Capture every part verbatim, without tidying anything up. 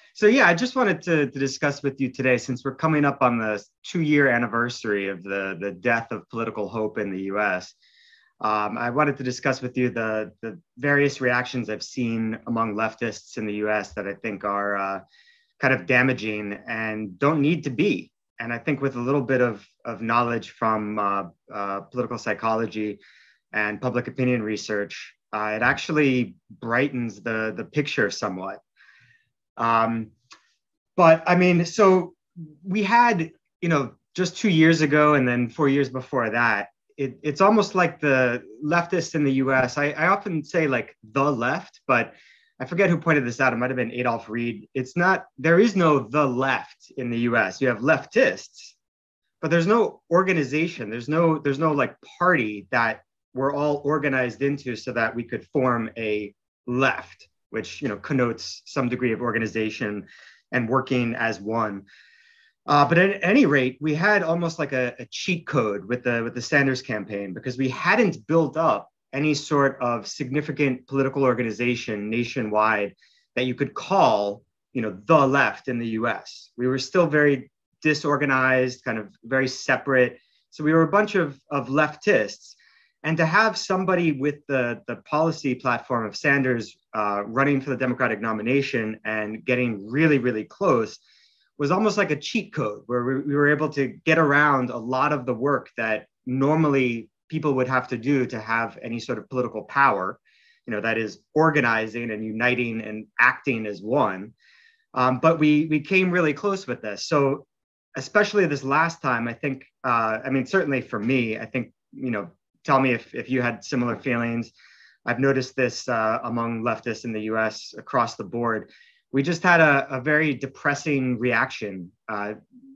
So yeah, I just wanted to, to discuss with you today, since we're coming up on the two-year anniversary of the, the death of political hope in the U S. Um, I wanted to discuss with you the, the various reactions I've seen among leftists in the U S that I think are uh, kind of damaging and don't need to be. And I think with a little bit of, of knowledge from uh, uh, political psychology and public opinion research, uh, it actually brightens the, the picture somewhat. Um, but I mean, so we had, you know, just two years ago and then four years before that, it, it's almost like the leftists in the U S. I, I often say like the left, but I forget who pointed this out. It might have been Adolph Reed. It's not, there is no the left in the U S. You have leftists, but there's no organization. There's no, there's no like party that we're all organized into so that we could form a left, which, you know, connotes some degree of organization and working as one. Uh, but at any rate, we had almost like a, a cheat code with the with the Sanders campaign, because we hadn't built up any sort of significant political organization nationwide that you could call, you know, the left in the U S. We were still very disorganized, kind of very separate. So we were a bunch of, of leftists. And to have somebody with the, the policy platform of Sanders uh, running for the Democratic nomination and getting really, really close was almost like a cheat code, where we, we were able to get around a lot of the work that normally people would have to do to have any sort of political power, you know, that is organizing and uniting and acting as one. Um, but we we came really close with this. So especially this last time, I think, uh, I mean, certainly for me, I think, you know, tell me if, if you had similar feelings. I've noticed this uh, among leftists in the U S across the board. We just had a, a very depressing reaction uh,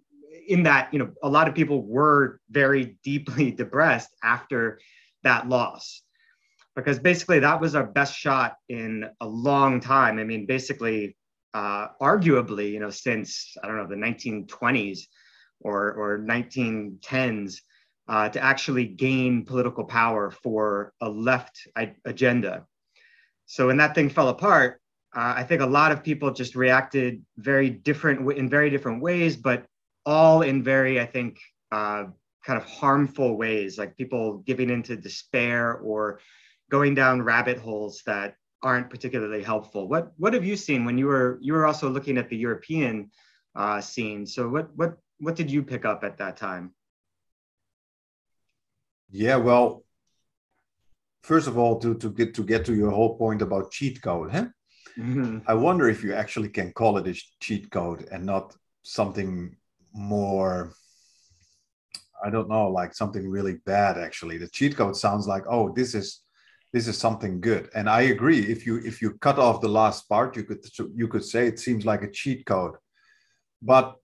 in that, you know, a lot of people were very deeply depressed after that loss, because basically that was our best shot in a long time. I mean, basically, uh, arguably, you know, since, I don't know, the nineteen twenties or, or nineteen tens, uh, to actually gain political power for a left agenda. So when that thing fell apart, Uh, I think a lot of people just reacted very different in very different ways, but all in very, I think, uh, kind of harmful ways, like people giving into despair or going down rabbit holes that aren't particularly helpful. What what have you seen when you were you were also looking at the European uh, scene? So what what what did you pick up at that time? Yeah, well, first of all, to to get to get to your whole point about cheat code, huh? Mm-hmm. I wonder if you actually can call it a cheat code and not something more, I don't know, like something really bad. Actually, the cheat code sounds like, oh, this is this is something good. And I agree. If you if you cut off the last part, you could you could say it seems like a cheat code, but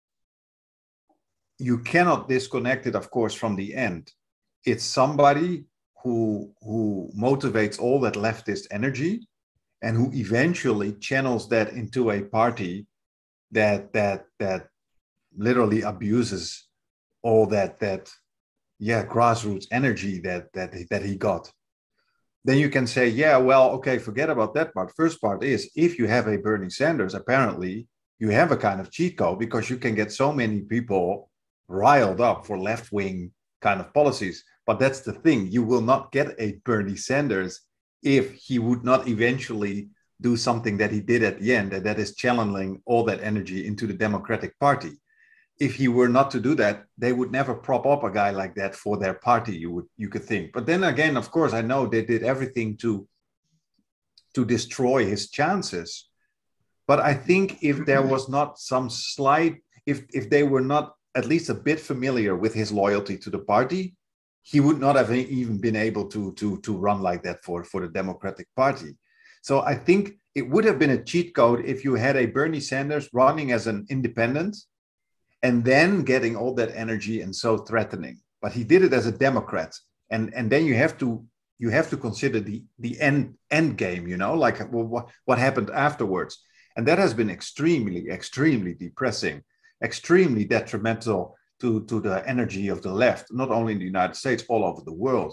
you cannot disconnect it, of course, from the end. It's somebody who who motivates all that leftist energy, and who eventually channels that into a party that that that literally abuses all that that yeah grassroots energy that that that he got. Then you can say, yeah, well, okay, forget about that part. First part is, if you have a Bernie Sanders, apparently you have a kind of cheat code, because you can get so many people riled up for left-wing kind of policies. But that's the thing, you will not get a Bernie Sanders if he would not eventually do something that he did at the end, and that is channeling all that energy into the Democratic Party. If he were not to do that, they would never prop up a guy like that for their party, you would you could think. But then again, of course, I know they did everything to, to destroy his chances. But I think if there was not some slight, if, if they were not at least a bit familiar with his loyalty to the party, he would not have even been able to, to, to run like that for, for the Democratic Party. So I think it would have been a cheat code if you had a Bernie Sanders running as an independent and then getting all that energy and so threatening. But he did it as a Democrat. And, and then you have to you have to consider the, the end, end game, you know, like well, what, what happened afterwards. And that has been extremely, extremely depressing, extremely detrimental to, to the energy of the left, not only in the United States, all over the world.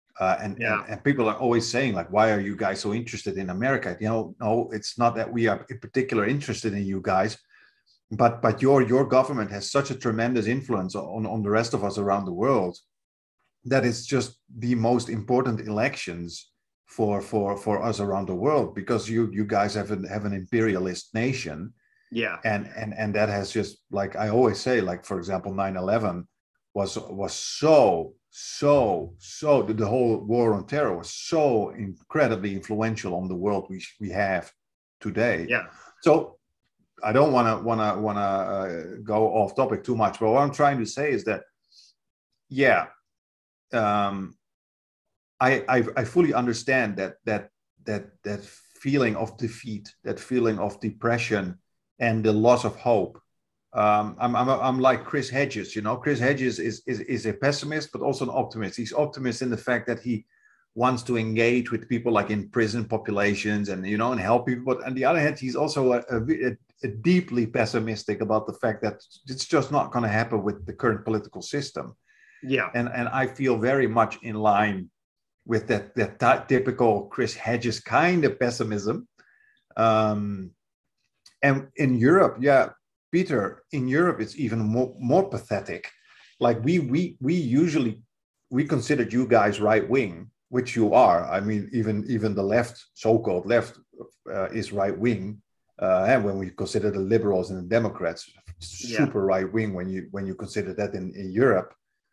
Uh, and, Yeah. and and people are always saying like, why are you guys so interested in America? You know, no, it's not that we are in particular interested in you guys, but but your your government has such a tremendous influence on on the rest of us around the world that it's just the most important elections for for for us around the world, because you you guys have an have an imperialist nation. Yeah. and and and that has just, like I always say, like for example nine eleven was was so so so the, the whole war on terror was so incredibly influential on the world we we have today. Yeah. So I don't want to want to want to uh, go off topic too much, but what I'm trying to say is that, yeah, um, I, I I fully understand that that that that feeling of defeat, that feeling of depression, and the loss of hope. Um, I'm I'm I'm like Chris Hedges, you know. Chris Hedges is is is a pessimist, but also an optimist. He's optimist in the fact that he wants to engage with people like in prison populations and, you know, and help people. But on the other hand, he's also a, a, a deeply pessimistic about the fact that it's just not going to happen with the current political system. Yeah. And and I feel very much in line with that that t- typical Chris Hedges kind of pessimism. Um, and in Europe, yeah, Peter, in Europe, it's even more, more pathetic. Like we we we usually we considered you guys right wing, which you are. I mean, even even the left, so-called left, uh, is right wing. Uh, and when we consider the liberals and the Democrats, super yeah. right wing when you when you consider that in, in Europe.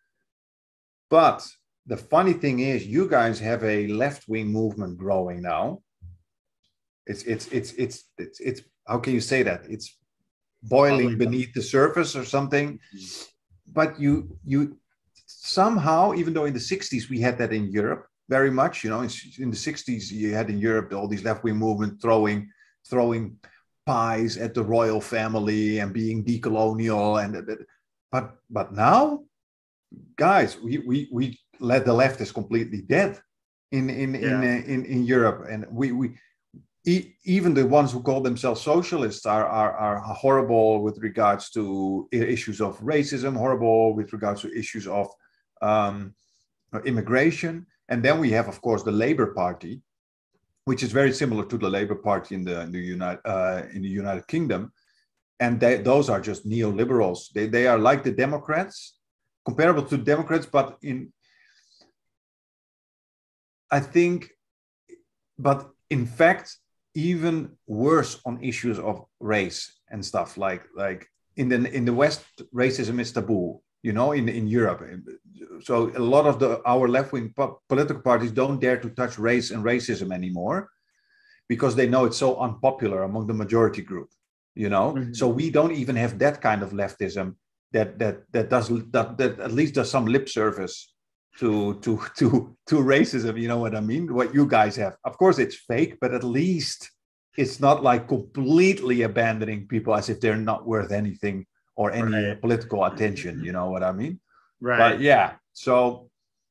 But the funny thing is, you guys have a left wing movement growing now. It's it's it's it's it's it's how can you say that? It's boiling beneath the surface or something. But you you somehow, even though in the sixties we had that in Europe very much, you know, in, in the sixties you had in Europe all these left wing movement throwing throwing pies at the royal family and being decolonial, and but but now, guys, we we we let the left is completely dead in in yeah. in, uh, in in Europe, and we we e- even the ones who call themselves socialists are, are are horrible with regards to issues of racism, horrible with regards to issues of um, immigration, and then we have, of course, the Labour Party, which is very similar to the Labour Party in the in the United uh, in the United Kingdom, and they, those are just neoliberals. They they are like the Democrats, comparable to Democrats, but in I think, but in fact, even worse on issues of race and stuff like like in the in the West, racism is taboo, you know, in in Europe. So a lot of the our left-wing po- political parties don't dare to touch race and racism anymore because they know it's so unpopular among the majority group, you know. Mm-hmm. So we don't even have that kind of leftism that that that does that, that at least does some lip service to to to to racism, you know what I mean? What you guys have, of course, it's fake, but at least it's not like completely abandoning people as if they're not worth anything or any right. political attention, you know what I mean? Right. But yeah, so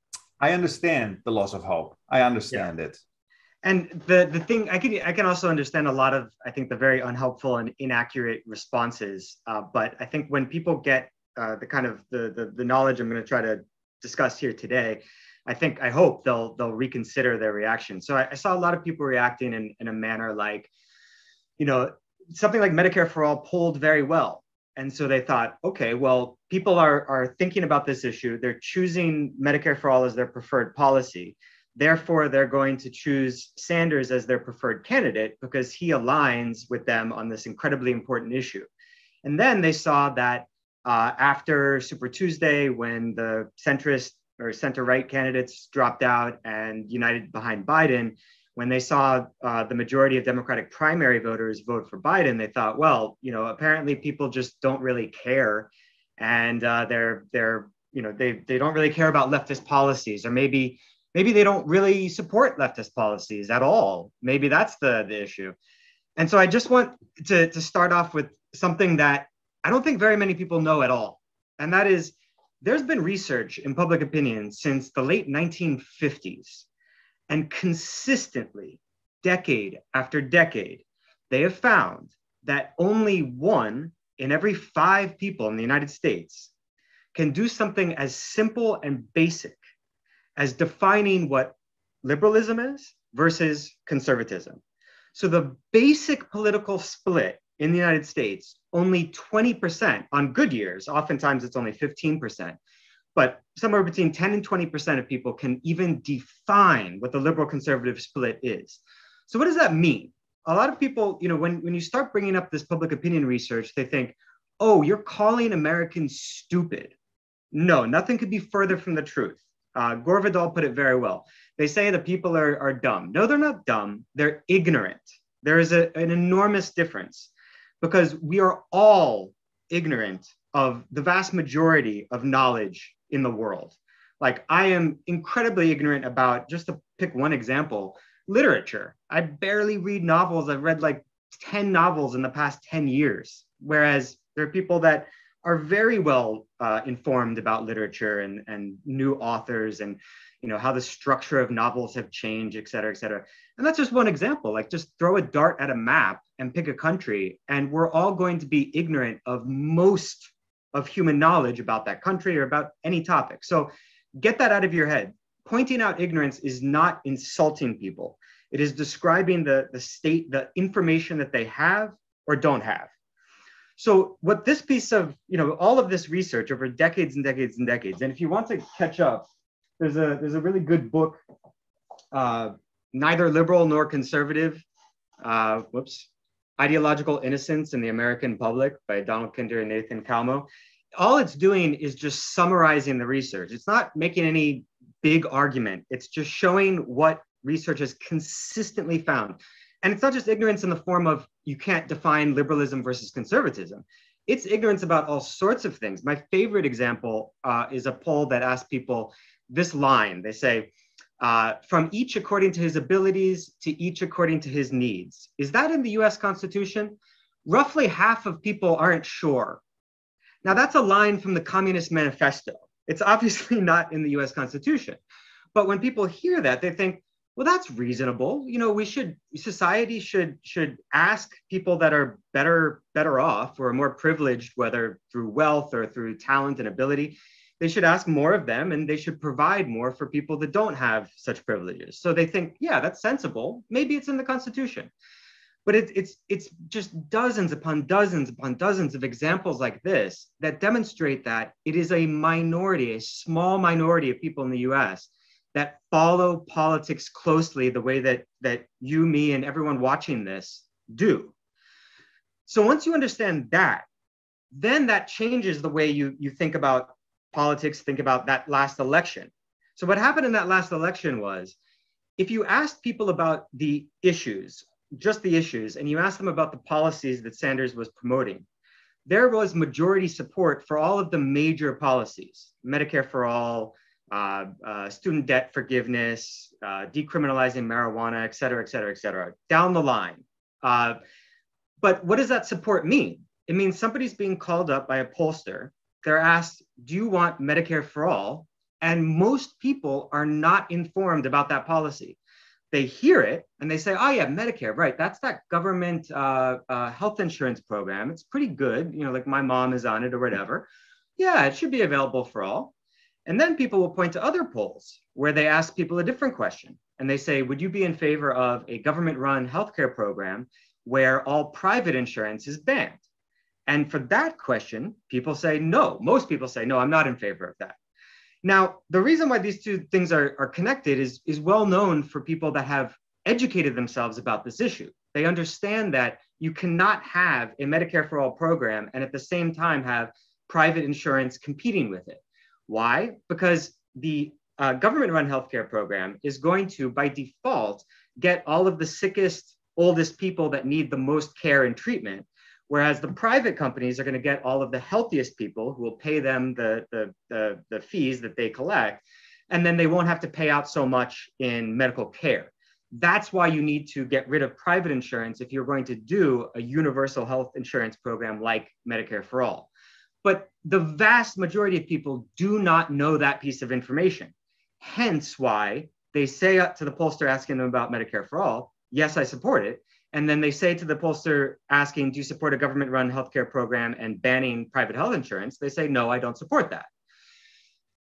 I understand the loss of hope. I understand yeah. it. And the the thing I can I can also understand a lot of, I think, the very unhelpful and inaccurate responses. Uh, but I think when people get uh, the kind of the, the the knowledge I'm going to try to discuss here today, I think I hope they'll they'll reconsider their reaction. So I, I saw a lot of people reacting in, in a manner like, you know, something like Medicare for All polled very well. And so they thought, okay, well, people are are thinking about this issue. They're choosing Medicare for All as their preferred policy. Therefore, they're going to choose Sanders as their preferred candidate because he aligns with them on this incredibly important issue. And then they saw that uh, after Super Tuesday, when the centrist or center-right candidates dropped out and united behind Biden, when they saw uh, the majority of Democratic primary voters vote for Biden, they thought, well, you know, apparently people just don't really care, and uh, they're they're you know they they don't really care about leftist policies, or maybe. Maybe they don't really support leftist policies at all. Maybe that's the, the issue. And so I just want to, to start off with something that I don't think very many people know at all. And that is, there's been research in public opinion since the late nineteen fifties. And consistently, decade after decade, they have found that only one in every five people in the United States can do something as simple and basic as defining what liberalism is versus conservatism. So the basic political split in the United States, only twenty percent on good years, oftentimes it's only fifteen percent, but somewhere between ten and twenty percent of people can even define what the liberal conservative split is. So what does that mean? A lot of people, you know, when, when you start bringing up this public opinion research, they think, oh, you're calling Americans stupid. No, nothing could be further from the truth. Uh, Gore Vidal put it very well. They say that people are, are dumb. No, they're not dumb. They're ignorant. There is a, an enormous difference because we are all ignorant of the vast majority of knowledge in the world. Like I am incredibly ignorant about, just to pick one example, literature. I barely read novels. I've read like ten novels in the past ten years, whereas there are people that are very well uh, informed about literature and, and new authors and, you know, how the structure of novels have changed, et cetera, et cetera. And that's just one example. Like just throw a dart at a map and pick a country, and we're all going to be ignorant of most of human knowledge about that country or about any topic. So get that out of your head. Pointing out ignorance is not insulting people. It is describing the, the state, the information that they have or don't have. So what this piece of, you know, all of this research over decades and decades and decades, and if you want to catch up, there's a, there's a really good book, uh, Neither Liberal Nor Conservative, uh, whoops, Ideological Innocence in the American Public by Donald Kinder and Nathan Kalmo. All it's doing is just summarizing the research. It's not making any big argument. It's just showing what research has consistently found. And it's not just ignorance in the form of you can't define liberalism versus conservatism. It's ignorance about all sorts of things. My favorite example uh, is a poll that asked people this line. They say, uh, from each according to his abilities to each according to his needs. Is that in the U S Constitution? Roughly half of people aren't sure. Now that's a line from the Communist Manifesto. It's obviously not in the U S Constitution. But when people hear that, they think, well, that's reasonable. You know, we should, society should, should ask people that are better, better off or more privileged, whether through wealth or through talent and ability, they should ask more of them and they should provide more for people that don't have such privileges. So they think, yeah, that's sensible. Maybe it's in the Constitution. But it, it's, it's just dozens upon dozens upon dozens of examples like this that demonstrate that it is a minority, a small minority of people in the U S that follow politics closely the way that, that you, me, and everyone watching this do. So once you understand that, then that changes the way you, you think about politics, think about that last election. So what happened in that last election was, if you asked people about the issues, just the issues, and you asked them about the policies that Sanders was promoting, there was majority support for all of the major policies, Medicare for all, uh, uh, student debt forgiveness, uh, decriminalizing marijuana, et cetera, et cetera, et cetera, down the line. Uh, but what does that support mean? It means somebody's being called up by a pollster. They're asked, do you want Medicare for all? And most people are not informed about that policy. They hear it and they say, oh yeah, Medicare, right. That's that government uh, uh, health insurance program. It's pretty good. You know, like my mom is on it or whatever. Yeah, it should be available for all. And then people will point to other polls where they ask people a different question. And they say, would you be in favor of a government-run healthcare program where all private insurance is banned? And for that question, people say no. Most people say, no, I'm not in favor of that. Now, the reason why these two things are, are connected is, is well known for people that have educated themselves about this issue. They understand that you cannot have a Medicare for all program and at the same time have private insurance competing with it. Why? Because the uh, government-run healthcare program is going to, by default, get all of the sickest, oldest people that need the most care and treatment, whereas the private companies are going to get all of the healthiest people who will pay them the, the, the, the fees that they collect, and then they won't have to pay out so much in medical care. That's why you need to get rid of private insurance if you're going to do a universal health insurance program like Medicare for all. But the vast majority of people do not know that piece of information. Hence why they say to the pollster asking them about Medicare for all, yes, I support it. And then they say to the pollster asking, do you support a government-run healthcare program and banning private health insurance? They say, no, I don't support that.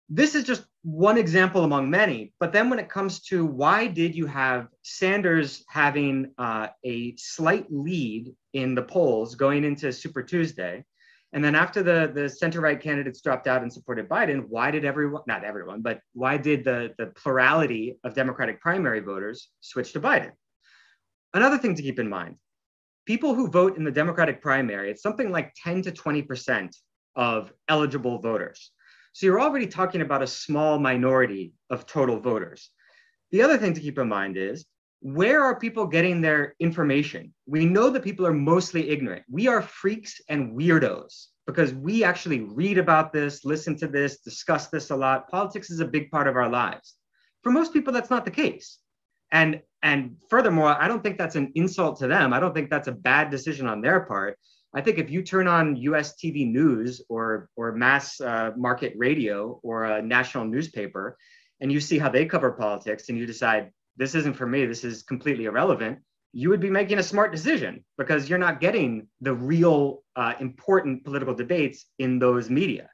This is just one example among many. But then when it comes to why did you have Sanders having uh, a slight lead in the polls going into Super Tuesday, and then after the, the center-right candidates dropped out and supported Biden, why did everyone, not everyone, but why did the, the plurality of Democratic primary voters switch to Biden? Another thing to keep in mind, people who vote in the Democratic primary, it's something like ten to twenty percent of eligible voters. So you're already talking about a small minority of total voters. The other thing to keep in mind is, where are people getting their information? We know that people are mostly ignorant. We are freaks and weirdos because we actually read about this, listen to this, discuss this a lot. Politics is a big part of our lives. For most people, that's not the case. And, and furthermore, I don't think that's an insult to them. I don't think that's a bad decision on their part. I think if you turn on U S T V news or, or mass uh, market radio or a national newspaper, and you see how they cover politics and you decide, this isn't for me, this is completely irrelevant, you would be making a smart decision because you're not getting the real uh, important political debates in those media.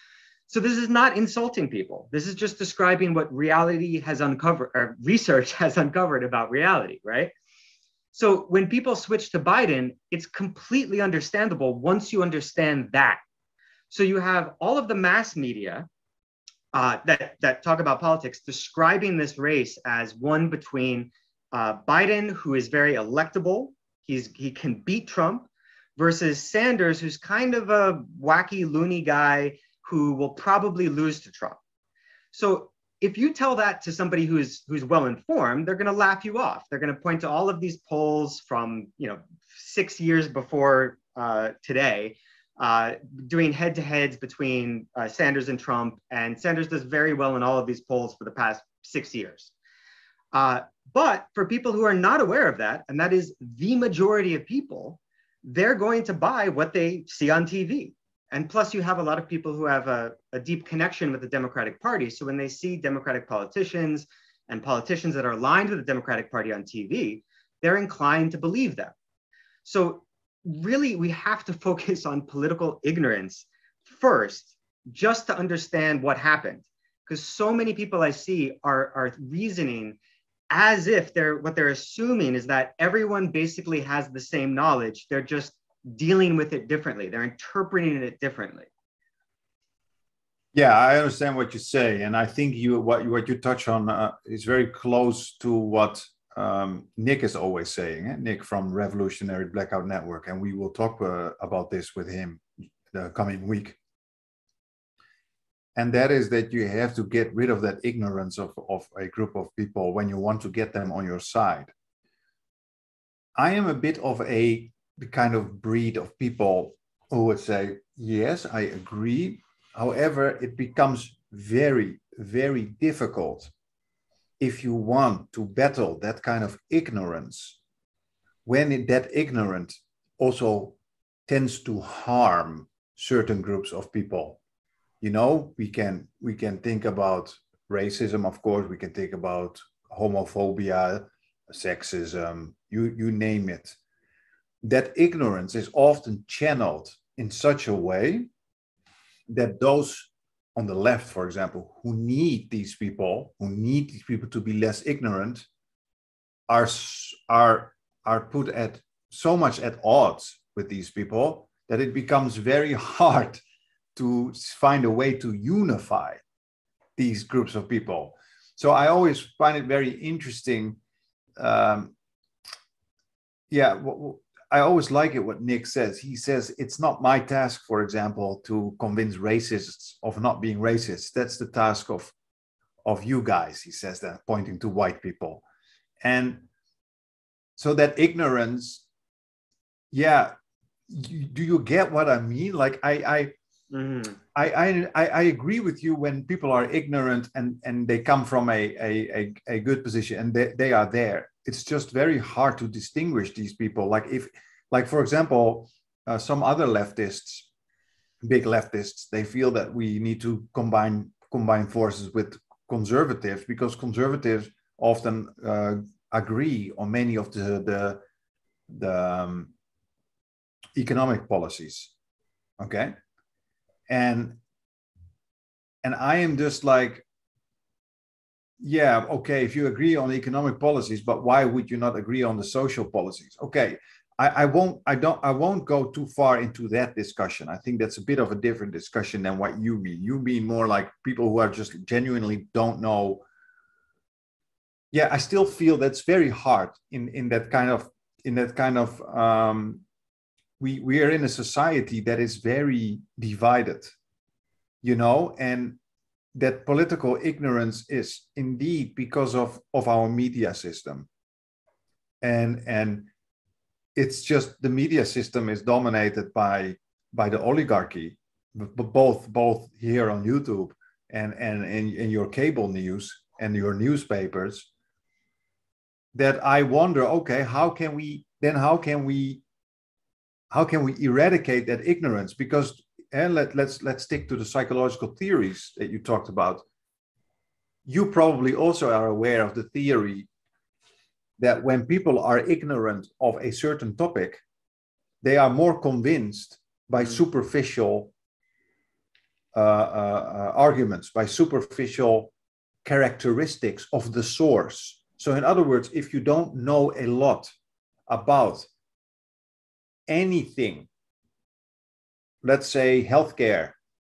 So this is not insulting people. This is just describing what reality has uncovered, or research has uncovered about reality, right? So when people switch to Biden, it's completely understandable once you understand that. So you have all of the mass media uh, that, that talk about politics describing this race as one between uh, Biden, who is very electable, he's, he can beat Trump, versus Sanders, who's kind of a wacky, loony guy who will probably lose to Trump. So if you tell that to somebody who's who's well informed, they're going to laugh you off. They're going to point to all of these polls from you know six years before uh, today, uh, doing head-to-heads between uh, Sanders and Trump, and Sanders does very well in all of these polls for the past six years. Uh, but for people who are not aware of that, and that is the majority of people, they're going to buy what they see on T V. And plus, you have a lot of people who have a, a deep connection with the Democratic Party. So when they see Democratic politicians and politicians that are aligned with the Democratic Party on T V, they're inclined to believe them. So really, we have to focus on political ignorance first, just to understand what happened. Because so many people I see are, are reasoning as if they're what they're assuming is that everyone basically has the same knowledge. They're just dealing with it differently. They're interpreting it differently. Yeah, I understand what you say, and I think you what you, what you touch on uh, is very close to what um, Nick is always saying. Eh? Nick from Revolutionary Blackout Network, and we will talk uh, about this with him the coming week. And that is that you have to get rid of that ignorance of, of a group of people when you want to get them on your side. I am a bit of a the kind of breed of people who would say, yes, I agree. However, it becomes very, very difficult if you want to battle that kind of ignorance, when it, that ignorance also tends to harm certain groups of people. You know, we can, we can think about racism, of course, we can think about homophobia, sexism, you, you name it. That ignorance is often channeled in such a way that those on the left, for example, who need these people, who need these people to be less ignorant, are, are, are put at so much at odds with these people that it becomes very hard to find a way to unify these groups of people. So I always find it very interesting. Um, yeah, w- I always like it what Nick says. He says, it's not my task, for example, to convince racists of not being racist. That's the task of, of you guys, he says that, pointing to white people. And so that ignorance, yeah, you, do you get what I mean? Like, I, I, mm-hmm. I, I, I agree with you when people are ignorant and, and they come from a, a, a, a good position and they, they are there. It's just very hard to distinguish these people. Like if, like for example, uh, some other leftists, big leftists, they feel that we need to combine combine forces with conservatives because conservatives often uh, agree on many of the the, the um, economic policies. Okay, and and I am just like, yeah, okay, if you agree on the economic policies, but why would you not agree on the social policies? Okay, I, I won't, I don't, I won't go too far into that discussion. I think that's a bit of a different discussion than what you mean. You mean more like people who are just genuinely don't know. Yeah, I still feel that's very hard in in that kind of in that kind of. Um, we we are in a society that is very divided, you know, and that political ignorance is indeed because of, of our media system. And, and it's just the media system is dominated by, by the oligarchy, but both, both here on YouTube and, and in, in your cable news and your newspapers, that I wonder, okay, how can we, then how can we, how can we eradicate that ignorance? Because and let, let's let's stick to the psychological theories that you talked about. You probably also are aware of the theory that when people are ignorant of a certain topic, they are more convinced by mm-hmm. superficial uh, uh, uh, arguments, by superficial characteristics of the source. So in other words, if you don't know a lot about anything, let's say healthcare,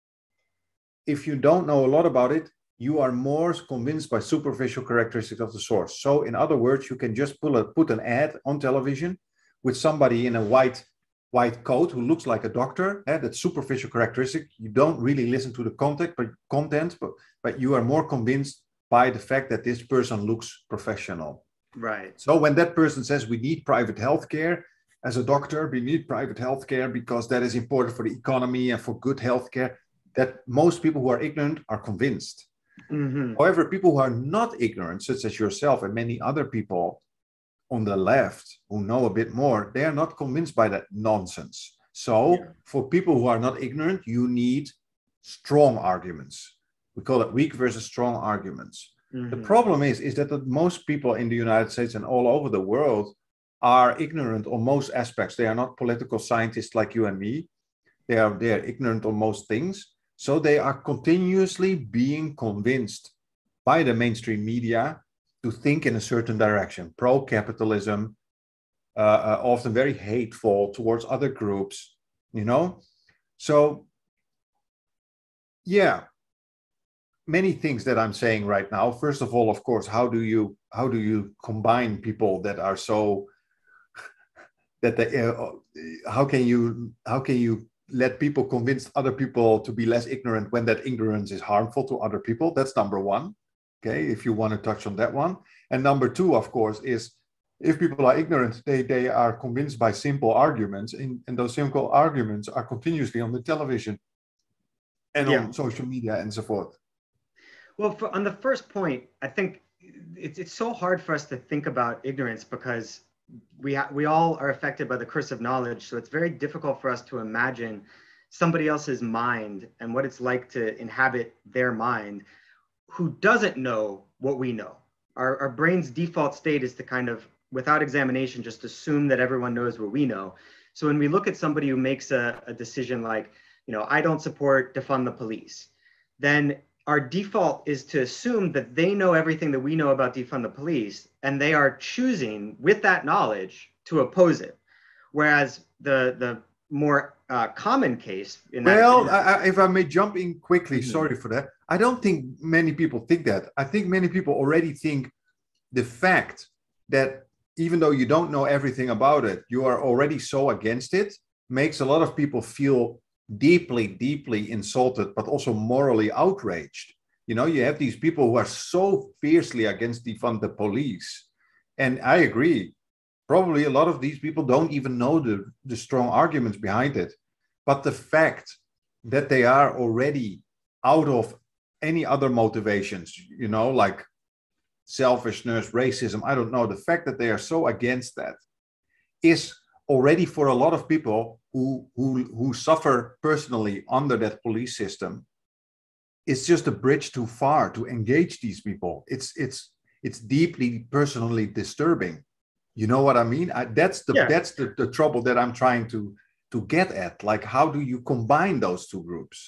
if you don't know a lot about it, you are more convinced by superficial characteristics of the source. So in other words, you can just pull a, put an ad on television with somebody in a white, white coat who looks like a doctor. Eh, that's superficial characteristic. You don't really listen to the content, but, content but, but you are more convinced by the fact that this person looks professional. Right. So when that person says we need private healthcare, as a doctor, we need private healthcare because that is important for the economy and for good healthcare, that most people who are ignorant are convinced. Mm-hmm. However, people who are not ignorant, such as yourself and many other people on the left who know a bit more, they are not convinced by that nonsense. So yeah. For people who are not ignorant, you need strong arguments. We call it weak versus strong arguments. Mm-hmm. The problem is, is that the, most people in the United States and all over the world are ignorant on most aspects. They are not political scientists like you and me. They are, they are ignorant on most things. So they are continuously being convinced by the mainstream media to think in a certain direction, pro-capitalism, uh, uh, often very hateful towards other groups, you know? So, yeah, many things that I'm saying right now. First of all, of course, how do you, how do you combine people that are so that they, uh, how can you how can you let people convince other people to be less ignorant when that ignorance is harmful to other people? That's number one. Okay, if you want to touch on that one. And number two, of course, is if people are ignorant, they they are convinced by simple arguments, and, and those simple arguments are continuously on the television and yeah. on social media and so forth. Well, for, on the first point, I think it's it's so hard for us to think about ignorance because we ha- we all are affected by the curse of knowledge. So it's very difficult for us to imagine somebody else's mind and what it's like to inhabit their mind who doesn't know what we know. Our, our brain's default state is to kind of, without examination, just assume that everyone knows what we know. So when we look at somebody who makes a, a decision like, you know, I don't support defund the police, then our default is to assume that they know everything that we know about defund the police, and they are choosing with that knowledge to oppose it. Whereas the the more uh, common case in that well, I, I, if I may jump in quickly, mm-hmm. sorry for that. I don't think many people think that. I think many people already think the fact that even though you don't know everything about it, you are already so against it, makes a lot of people feel deeply, deeply insulted, but also morally outraged. You know, you have these people who are so fiercely against defund the police. And I agree, probably a lot of these people don't even know the, the strong arguments behind it. But the fact that they are already out of any other motivations, you know, like selfishness, racism, I don't know, the fact that they are so against that is already for a lot of people who, who, who suffer personally under that police system, it's just a bridge too far to engage these people. It's, it's, it's deeply personally disturbing. You know what I mean? I, that's the, yeah. that's the, the trouble that I'm trying to, to get at. Like, how do you combine those two groups?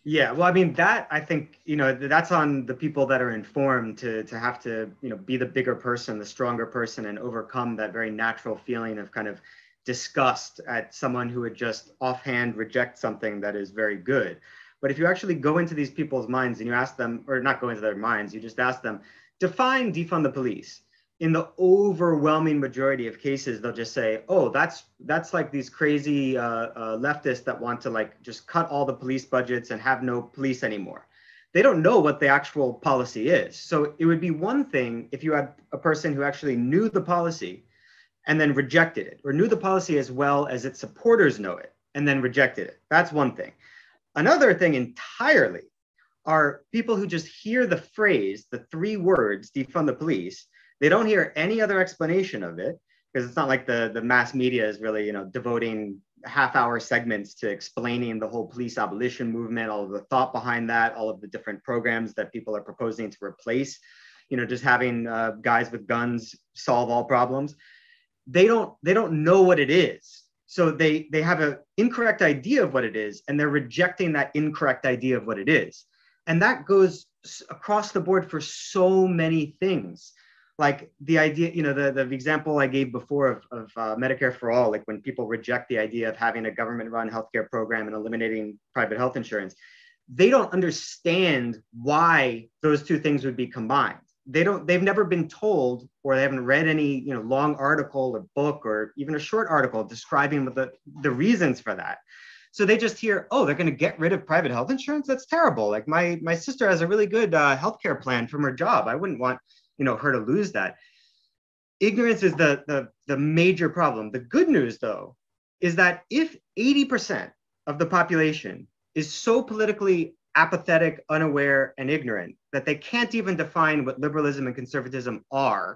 Yeah, well, I mean that I think you know that's on the people that are informed to to have to you know be the bigger person, the stronger person, and overcome that very natural feeling of kind of disgust at someone who would just offhand reject something that is very good. But if you actually go into these people's minds and you ask them, or not go into their minds, you just ask them, define defund the police. In the overwhelming majority of cases, they'll just say, "Oh, that's that's like these crazy uh, uh, leftists that want to like just cut all the police budgets and have no police anymore." They don't know what the actual policy is. So it would be one thing if you had a person who actually knew the policy and then rejected it, or knew the policy as well as its supporters know it and then rejected it. That's one thing. Another thing entirely are people who just hear the phrase, the three words, defund the police. They don't hear any other explanation of it, because it's not like the, the mass media is really, you know, devoting half hour segments to explaining the whole police abolition movement, all of the thought behind that, all of the different programs that people are proposing to replace, you know, just having uh, guys with guns solve all problems. They don't, they don't know what it is. So they, they have an incorrect idea of what it is, and they're rejecting that incorrect idea of what it is. And that goes across the board for so many things. Like the idea, you know, the, the example I gave before of, of uh, Medicare for all, like when people reject the idea of having a government-run healthcare program and eliminating private health insurance, they don't understand why those two things would be combined. They don't, they've never been told, or they haven't read any, you know, long article or book or even a short article describing the, the reasons for that. So they just hear, oh, they're going to get rid of private health insurance? That's terrible. Like my, my sister has a really good uh, healthcare plan from her job. I wouldn't want, you know, her to lose that. Ignorance is the, the, the major problem. The good news, though, is that if eighty percent of the population is so politically apathetic, unaware, and ignorant that they can't even define what liberalism and conservatism are,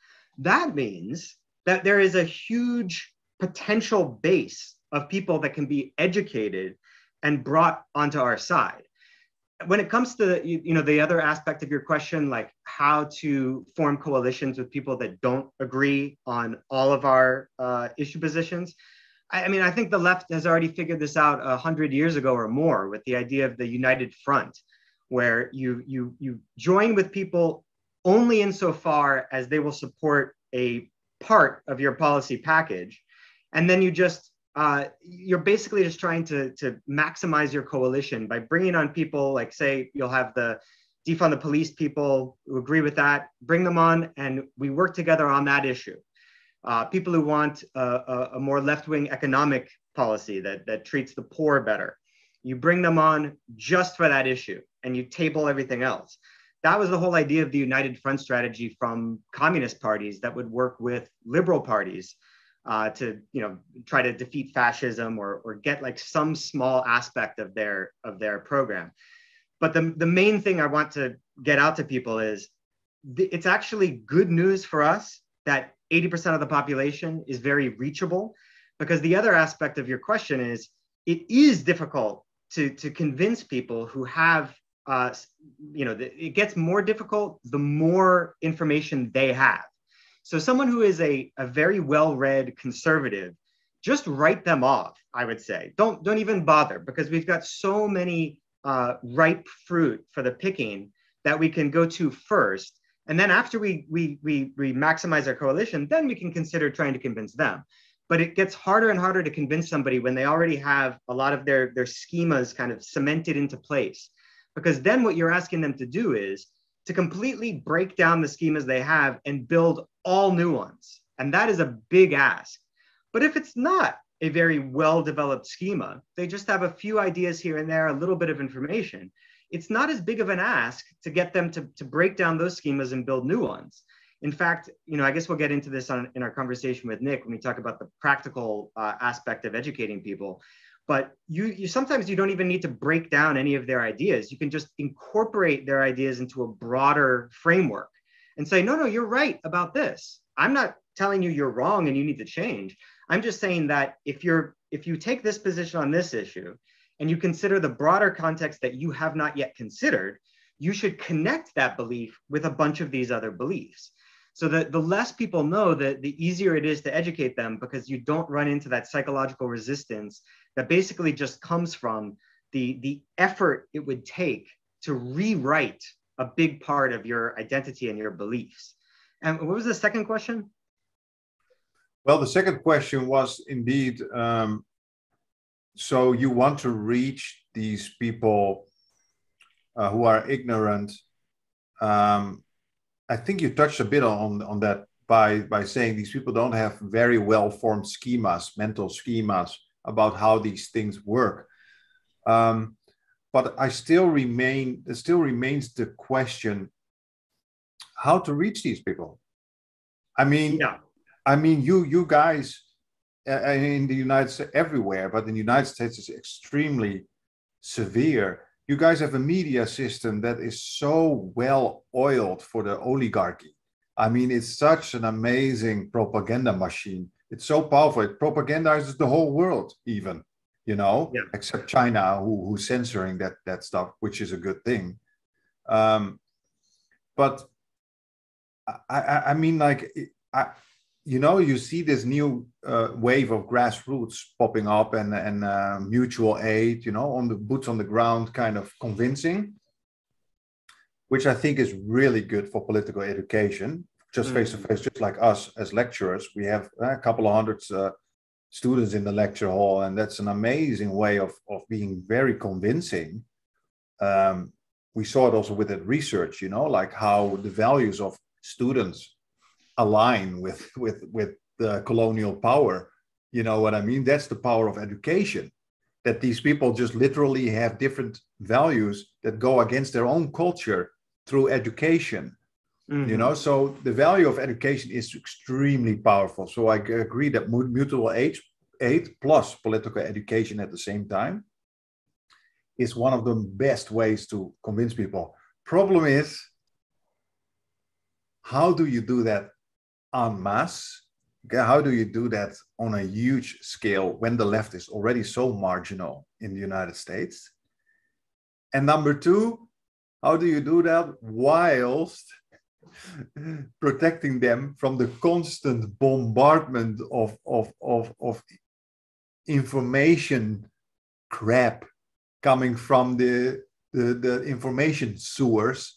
that means that there is a huge potential base of people that can be educated and brought onto our side. When it comes to you, you know the other aspect of your question, like how to form coalitions with people that don't agree on all of our uh, issue positions, I, I mean, I think the left has already figured this out a hundred years ago or more with the idea of the united front, where you you you join with people only insofar as they will support a part of your policy package, and then you just Uh, you're basically just trying to, to maximize your coalition by bringing on people like, say, you'll have the defund the police people who agree with that, bring them on, and we work together on that issue. Uh, people who want a, a, a more left-wing economic policy that, that treats the poor better, you bring them on just for that issue, and you table everything else. That was the whole idea of the United Front strategy from communist parties that would work with liberal parties Uh, to you know try to defeat fascism or or get like some small aspect of their of their program. But the the main thing I want to get out to people is th- it's actually good news for us that eighty percent of the population is very reachable, because the other aspect of your question is it is difficult to to convince people who have uh, you know it gets more difficult the more information they have. So someone who is a, a very well-read conservative, just write them off, I would say. Don't, don't even bother, because we've got so many uh, ripe fruit for the picking that we can go to first. And then after we, we, we, we maximize our coalition, then we can consider trying to convince them. But it gets harder and harder to convince somebody when they already have a lot of their, their schemas kind of cemented into place. Because then what you're asking them to do is to completely break down the schemas they have and build all new ones. And that is a big ask. But if it's not a very well-developed schema, they just have a few ideas here and there, a little bit of information, it's not as big of an ask to get them to, to break down those schemas and build new ones. In fact, you know, I guess we'll get into this on, in our conversation with Nick when we talk about the practical uh, aspect of educating people. But you, you sometimes you don't even need to break down any of their ideas. You can just incorporate their ideas into a broader framework and say, no, no, you're right about this. I'm not telling you you're wrong and you need to change. I'm just saying that if you're if you take this position on this issue and you consider the broader context that you have not yet considered, you should connect that belief with a bunch of these other beliefs. So that the less people know, that the easier it is to educate them, because you don't run into that psychological resistance that basically just comes from the, the effort it would take to rewrite a big part of your identity and your beliefs. And what was the second question? Well, the second question was indeed, um, so you want to reach these people uh, who are ignorant. Um, I think you touched a bit on, on that by, by saying these people don't have very well-formed schemas, mental schemas about how these things work. Um, but I still remain, it still remains the question, how to reach these people. I mean, Yeah. I mean, you you guys uh, in the United States, everywhere, but in the United States it's extremely severe. You guys have a media system that is so well oiled for the oligarchy. I mean, it's such an amazing propaganda machine. It's so powerful. It propagandizes the whole world, even, you know, Yeah. except China, who who's censoring that that stuff, which is a good thing. Um, but I, I, I mean, like, I, you know, you see this new uh, wave of grassroots popping up and, and uh, mutual aid, you know, on the boots on the ground kind of convincing, which I think is really good for political education, just face to face, just like us as lecturers. We have a couple of hundreds uh, students in the lecture hall, and that's an amazing way of, of being very convincing. Um, we saw it also with the research, you know, like how the values of students align with with with the colonial power. You know what I mean? That's the power of education, that these people just literally have different values that go against their own culture through education. Mm-hmm. You know, so the value of education is extremely powerful. So I agree that mutual aid, aid plus political education at the same time is one of the best ways to convince people. Problem is, how do you do that en masse? How do you do that on a huge scale when the left is already so marginal in the United States? And number two, how do you do that whilst protecting them from the constant bombardment of, of, of, of information crap coming from the, the, the information sewers,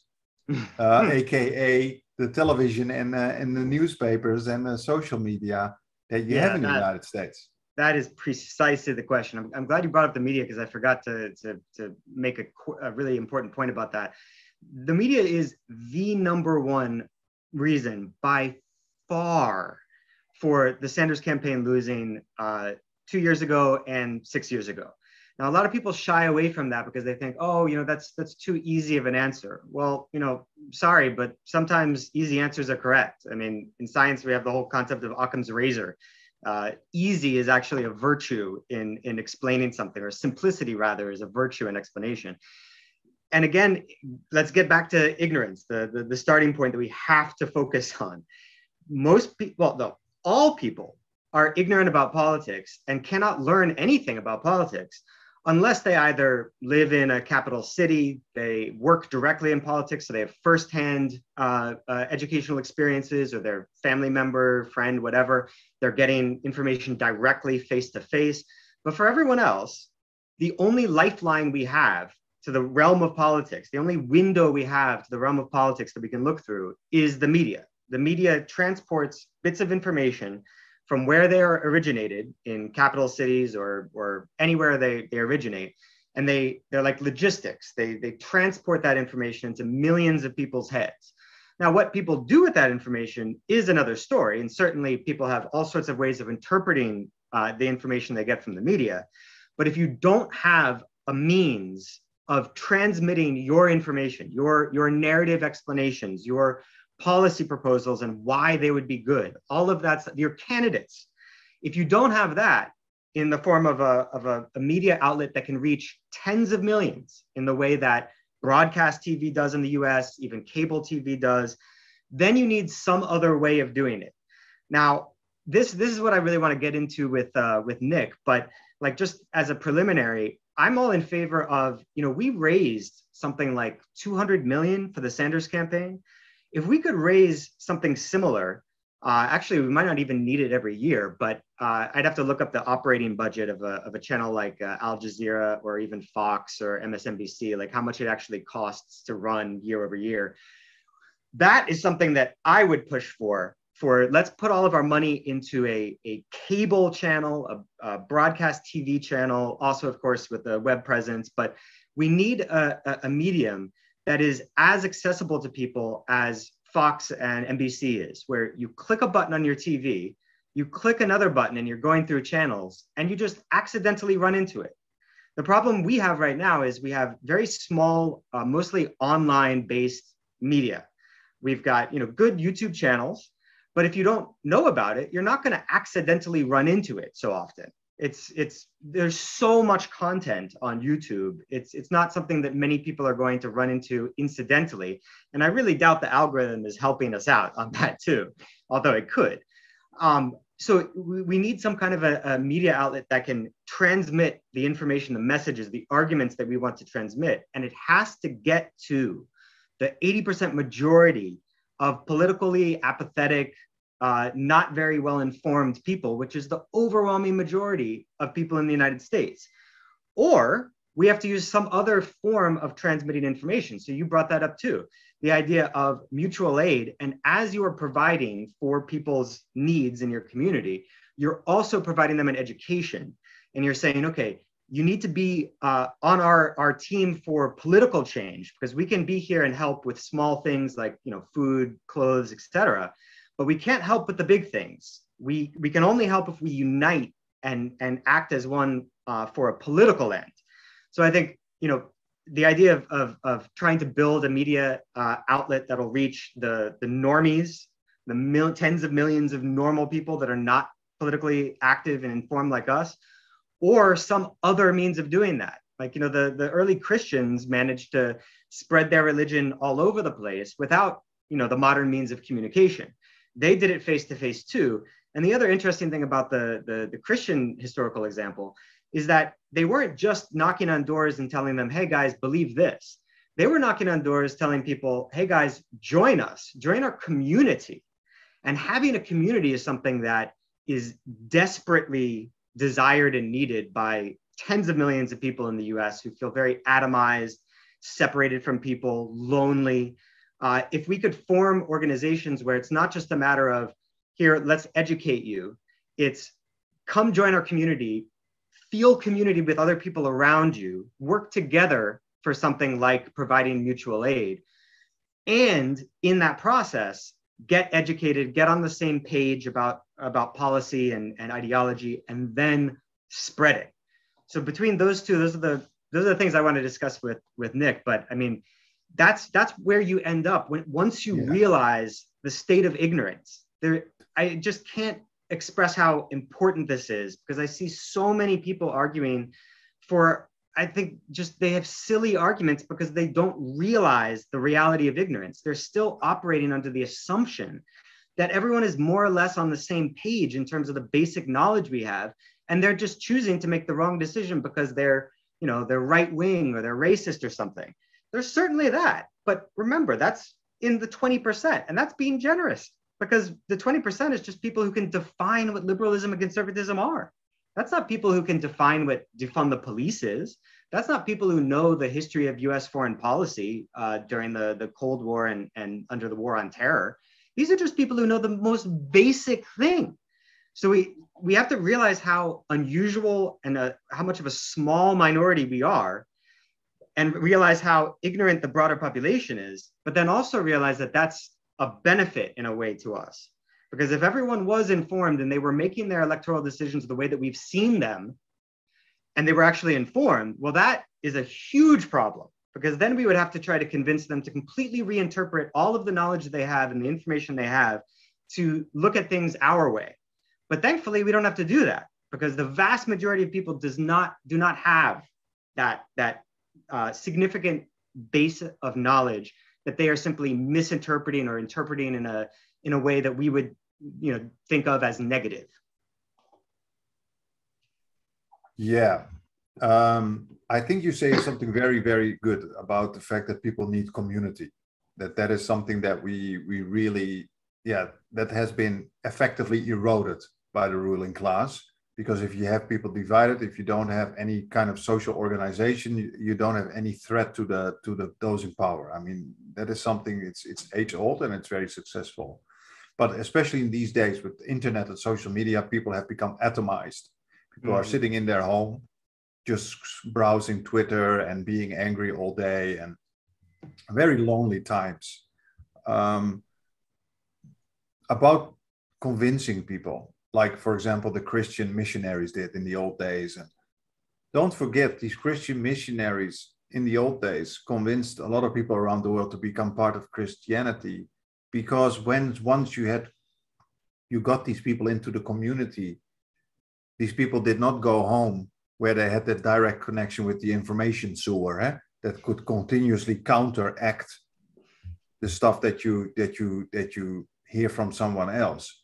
uh, aka the television and, uh, and the newspapers and the social media that you yeah, have in that, the United States? That is precisely the question. I'm, I'm glad you brought up the media, because I forgot to, to, to make a, a really important point about that. The media is the number one reason by far for the Sanders campaign losing uh, two years ago and six years ago. Now, a lot of people shy away from that because they think, oh, you know, that's that's too easy of an answer. Well, you know, sorry, but sometimes easy answers are correct. I mean, in science, we have the whole concept of Occam's razor. Uh, easy is actually a virtue in, in explaining something, or simplicity, rather, is a virtue in explanation. And again, let's get back to ignorance, the, the, the starting point that we have to focus on. Most people, well, no, all people are ignorant about politics and cannot learn anything about politics unless they either live in a capital city, they work directly in politics, so they have firsthand uh, uh, educational experiences, or their family member, friend, whatever, they're getting information directly face to face. But for everyone else, the only lifeline we have to the realm of politics, the only window we have to the realm of politics that we can look through is the media. The media transports bits of information from where they are originated in capital cities or, or anywhere they, they originate. And they, they're like logistics. They, they transport that information into millions of people's heads. Now, what people do with that information is another story. And certainly people have all sorts of ways of interpreting uh, the information they get from the media. But if you don't have a means of transmitting your information, your, your narrative explanations, your policy proposals and why they would be good, all of that's your candidates. If you don't have that in the form of a, of a, a media outlet that can reach tens of millions in the way that broadcast T V does in the U S, even cable T V does, then you need some other way of doing it. Now, this, this is what I really want to get into with, uh, with Nick, but like just as a preliminary, I'm all in favor of, you know, we raised something like two hundred million for the Sanders campaign. If we could raise something similar Uh, actually, we might not even need it every year, but uh, I'd have to look up the operating budget of a, of a channel like uh, Al Jazeera or even Fox or M S N B C, like how much it actually costs to run year over year. That is something that I would push for, for let's put all of our money into a, a cable channel, a, a broadcast T V channel, also, of course, with a web presence, but we need a, a medium that is as accessible to people as Fox and N B C is, where you click a button on your T V, you click another button and you're going through channels and you just accidentally run into it. The problem we have right now is we have very small, uh, mostly online based media. We've got, you know, good YouTube channels, but if you don't know about it, you're not going to accidentally run into it so often. It's, it's, there's so much content on YouTube. It's, it's not something that many people are going to run into incidentally. And I really doubt the algorithm is helping us out on that too, although it could. Um, so we, we need some kind of a, a media outlet that can transmit the information, the messages, the arguments that we want to transmit. And it has to get to the eighty percent majority of politically apathetic, Uh, not very well informed people, which is the overwhelming majority of people in the United States. Or we have to use some other form of transmitting information. So you brought that up too, the idea of mutual aid. And as you are providing for people's needs in your community, you're also providing them an education. And you're saying, okay, you need to be uh, on our, our team for political change, because we can be here and help with small things like, you know, food, clothes, et cetera. But we can't help with the big things. We, we can only help if we unite and, and act as one uh, for a political end. So I think, you know, the idea of, of, of trying to build a media uh, outlet that'll reach the, the normies, the mil tens of millions of normal people that are not politically active and informed like us, or some other means of doing that. Like, you know, the, the early Christians managed to spread their religion all over the place without, you know, the modern means of communication. They did it face to face too. And the other interesting thing about the, the, the Christian historical example is that they weren't just knocking on doors and telling them, hey guys, believe this. They were knocking on doors telling people, hey guys, join us, join our community. And having a community is something that is desperately desired and needed by tens of millions of people in the U S who feel very atomized, separated from people, lonely. Uh, if we could form organizations where it's not just a matter of, here, let's educate you, it's come join our community, feel community with other people around you, work together for something like providing mutual aid, and in that process, get educated, get on the same page about, about policy and, and ideology, and then spread it. So between those two, those are the, those are the things I want to discuss with, with Nick. But I mean, That's that's where you end up when once you yeah. realize the state of ignorance. There, I just can't express how important this is, because I see so many people arguing for, I think just they have silly arguments because they don't realize the reality of ignorance. They're still operating under the assumption that everyone is more or less on the same page in terms of the basic knowledge we have, and they're just choosing to make the wrong decision because they're, you know, they're right wing or they're racist or something. There's certainly that, but remember, that's in the twenty percent, and that's being generous, because the twenty percent is just people who can define what liberalism and conservatism are. That's not people who can define what defund the police is. That's not people who know the history of U S foreign policy uh, during the, the Cold War and, and under the war on terror. These are just people who know the most basic thing. So we, we have to realize how unusual and uh, how much of a small minority we are, and realize how ignorant the broader population is, but then also realize that that's a benefit in a way to us. Because if everyone was informed and they were making their electoral decisions the way that we've seen them, and they were actually informed, well, that is a huge problem, because then we would have to try to convince them to completely reinterpret all of the knowledge they have and the information they have to look at things our way. But thankfully, we don't have to do that, because the vast majority of people does not, do not have that, that Uh, significant base of knowledge that they are simply misinterpreting or interpreting in a in a way that we would, you know, think of as negative. Yeah, um, I think you say something very, very good about the fact that people need community. That that is something that we we really yeah, that has been effectively eroded by the ruling class. Because if you have people divided, if you don't have any kind of social organization, you, you don't have any threat to the to the those in power. I mean, that is something, it's it's age old and it's very successful. But especially in these days with internet and social media, people have become atomized. People mm-hmm. are sitting in their home, just browsing Twitter and being angry all day, and very lonely times. Um, about convincing people, like, for example, the Christian missionaries did in the old days. And don't forget, these Christian missionaries in the old days convinced a lot of people around the world to become part of Christianity, because when once you had, you got these people into the community, these people did not go home where they had that direct connection with the information sewer, eh, that could continuously counteract the stuff that you that you that you hear from someone else.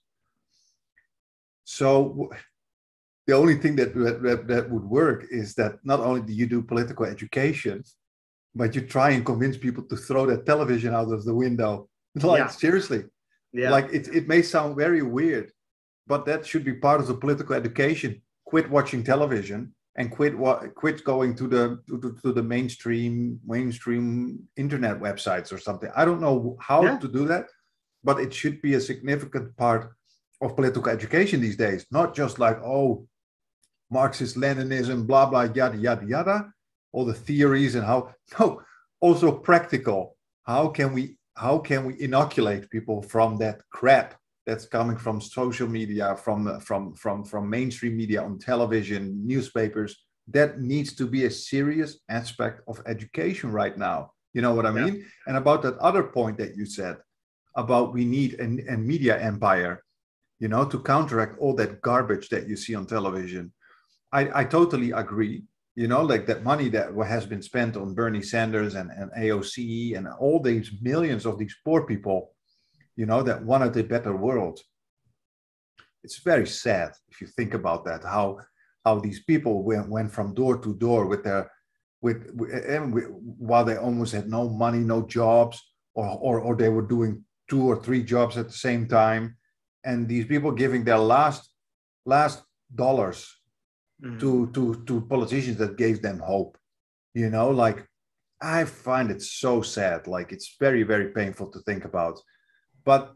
So the only thing that, that, that would work is that not only do you do political education, but you try and convince people to throw that television out of the window. Like, yeah. Seriously. Yeah. Like, it, it may sound very weird, but that should be part of the political education. Quit watching television and quit quit going to the to, to the mainstream mainstream internet websites or something. I don't know how yeah. to do that, but it should be a significant part of political education these days. Not just like, oh, Marxist Leninism, blah blah, yada yada yada, all the theories and how. No, also practical. How can we how can we inoculate people from that crap that's coming from social media, from from from from mainstream media, on television, newspapers? That needs to be a serious aspect of education right now. You know what I mean? Yeah. And about that other point that you said about we need a, a media empire, you know, to counteract all that garbage that you see on television. I, I totally agree. You know, like that money that has been spent on Bernie Sanders and, and A O C and all these millions of these poor people, you know, that wanted a better world. It's very sad if you think about that, how how these people went, went from door to door with their, with, and with, while they almost had no money, no jobs, or, or, or they were doing two or three jobs at the same time. And these people giving their last, last dollars mm-hmm. to, to, to politicians that gave them hope. You know, like, I find it so sad. Like, it's very, very painful to think about. But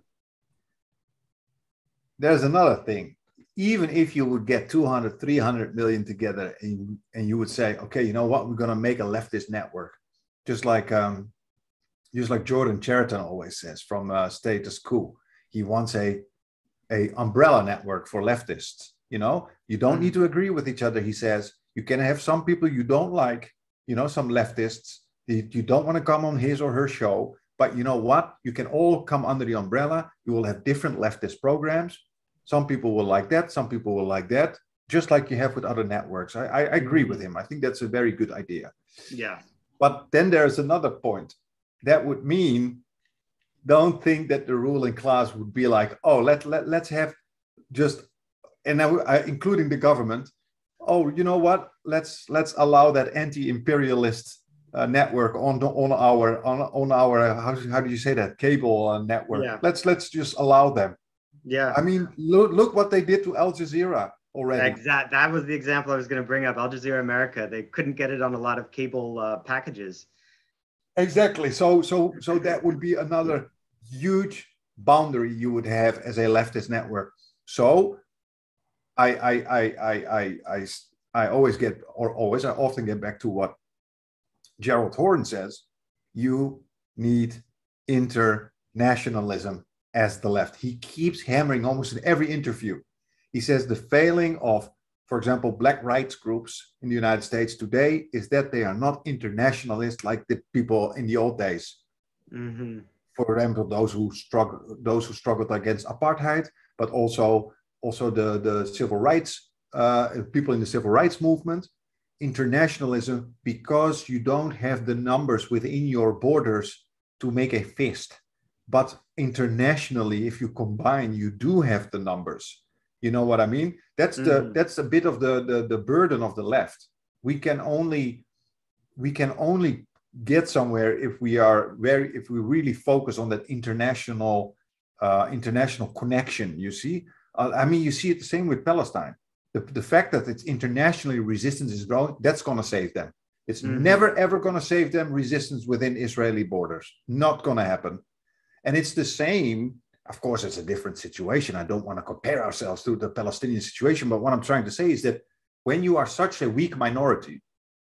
there's another thing. Even if you would get two hundred, three hundred million together and, and you would say, okay, you know what, we're going to make a leftist network. Just like, um, just like Jordan Chariton always says from uh, Status Quo. He wants a, a umbrella network for leftists. You know, you don't need to agree with each other. He says, you can have some people you don't like, you know, some leftists, you, you don't want to come on his or her show, but you know what? You can all come under the umbrella. You will have different leftist programs. Some people will like that. Some people will like that, just like you have with other networks. I, I, I agree with him. I think that's a very good idea. Yeah. But then there's another point. That would mean, don't think that the ruling class would be like, oh, let, let, let's have just, and now uh, including the government, oh, you know what? Let's let's allow that anti-imperialist uh, network on the, on our on on our how, how do you say that cable uh, network? Yeah. Let's let's just allow them. Yeah. I mean, look look what they did to Al Jazeera already. Exact. That was the example I was going to bring up. Al Jazeera America. They couldn't get it on a lot of cable uh, packages. Exactly. So so so that would be another huge boundary you would have as a leftist network. So I I I I I I, I always get or always I often get back to what Gerald Horne says. You need internationalism as the left. He keeps hammering almost in every interview. He says the failing of, for example, black rights groups in the United States today is that they are not internationalists like the people in the old days. Mm-hmm. For example, those who struggle, those who struggled against apartheid, but also also the the civil rights uh, people in the civil rights movement. Internationalism, because you don't have the numbers within your borders to make a fist. But internationally, if you combine, you do have the numbers. You know what I mean? That's the mm. that's a bit of the, the the burden of the left. We can only we can only get somewhere if we are very if we really focus on that international uh, international connection. You see, uh, I mean, you see it the same with Palestine. The, the fact that it's internationally resistance is growing, that's going to save them. It's mm-hmm. never, ever going to save them resistance within Israeli borders. Not going to happen. And it's the same. Of course, it's a different situation. I don't want to compare ourselves to the Palestinian situation. But what I'm trying to say is that when you are such a weak minority,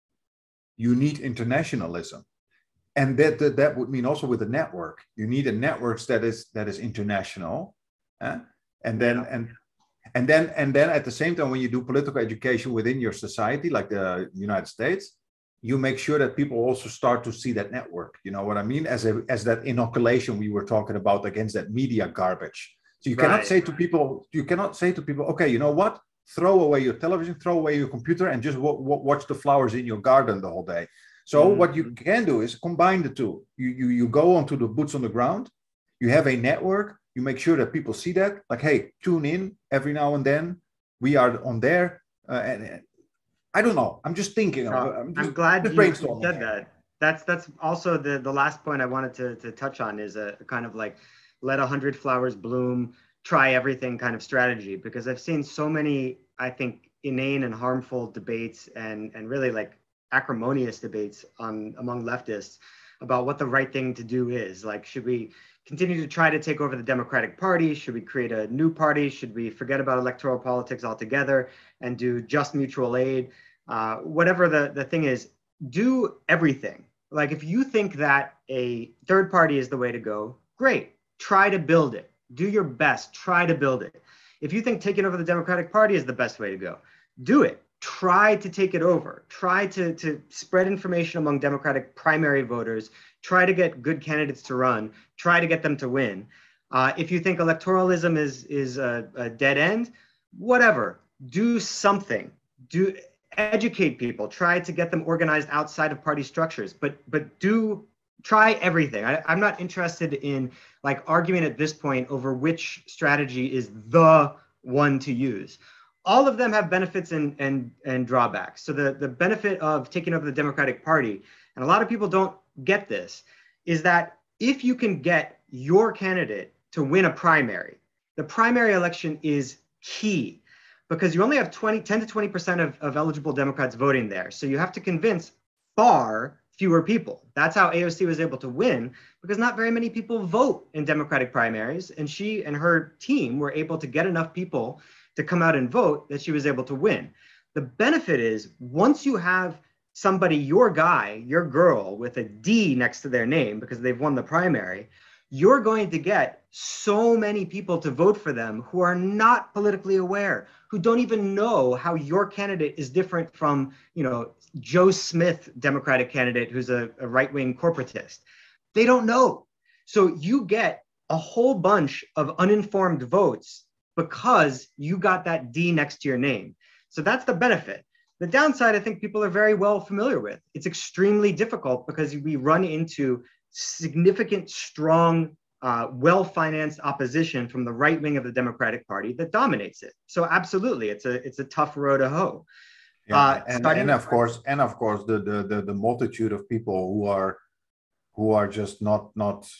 you need internationalism. And that, that, that would mean also with a network. You need a network that is that is international. Eh? And then yeah. and and then and then at the same time, when you do political education within your society, like the United States, you make sure that people also start to see that network. You know what I mean? As a as that inoculation we were talking about against that media garbage. So you right. cannot say to people, you cannot say to people, okay, you know what? Throw away your television, throw away your computer, and just w- w- watch the flowers in your garden the whole day. So mm-hmm. what you can do is combine the two. You, you you go onto the boots on the ground. You have a network. You make sure that people see that. Like, hey, tune in every now and then. We are on there. Uh, and, and I don't know. I'm just thinking. No, I'm, just, I'm glad you said that. That's that's also the the last point I wanted to to touch on is a kind of like let a hundred flowers bloom, try everything kind of strategy, because I've seen so many, I think, inane and harmful debates and and really like acrimonious debates on among leftists about what the right thing to do is. Like, should we continue to try to take over the Democratic Party? Should we create a new party? Should we forget about electoral politics altogether and do just mutual aid? Uh, whatever the, the thing is, do everything. Like, if you think that a third party is the way to go, great. Try to build it. Do your best. Try to build it. If you think taking over the Democratic Party is the best way to go, do it. Try to take it over. Try to, to spread information among Democratic primary voters. Try to get good candidates to run. Try to get them to win. Uh, if you think electoralism is, is a, a dead end, whatever. Do something. Do educate people. Try to get them organized outside of party structures. But but do try everything. I, I'm not interested in like arguing at this point over which strategy is the one to use. All of them have benefits and, and, and drawbacks. So the, the benefit of taking over the Democratic Party, and a lot of people don't get this, is that if you can get your candidate to win a primary, the primary election is key because you only have twenty, ten to twenty percent of, of eligible Democrats voting there. So you have to convince far fewer people. That's how A O C was able to win, because not very many people vote in Democratic primaries. And she and her team were able to get enough people to come out and vote that she was able to win. The benefit is once you have somebody, your guy, your girl with a D next to their name because they've won the primary, you're going to get so many people to vote for them who are not politically aware, who don't even know how your candidate is different from, you know, Joe Smith, Democratic candidate, who's a, a right-wing corporatist. They don't know. So you get a whole bunch of uninformed votes because you got that D next to your name. So that's the benefit. The downside, I think people are very well familiar with. It's extremely difficult because we run into significant, strong, uh, well-financed opposition from the right wing of the Democratic Party that dominates it. So absolutely, it's a it's a tough row to hoe. Yeah, uh, and, and of course, and of course, the, the the the multitude of people who are who are just not not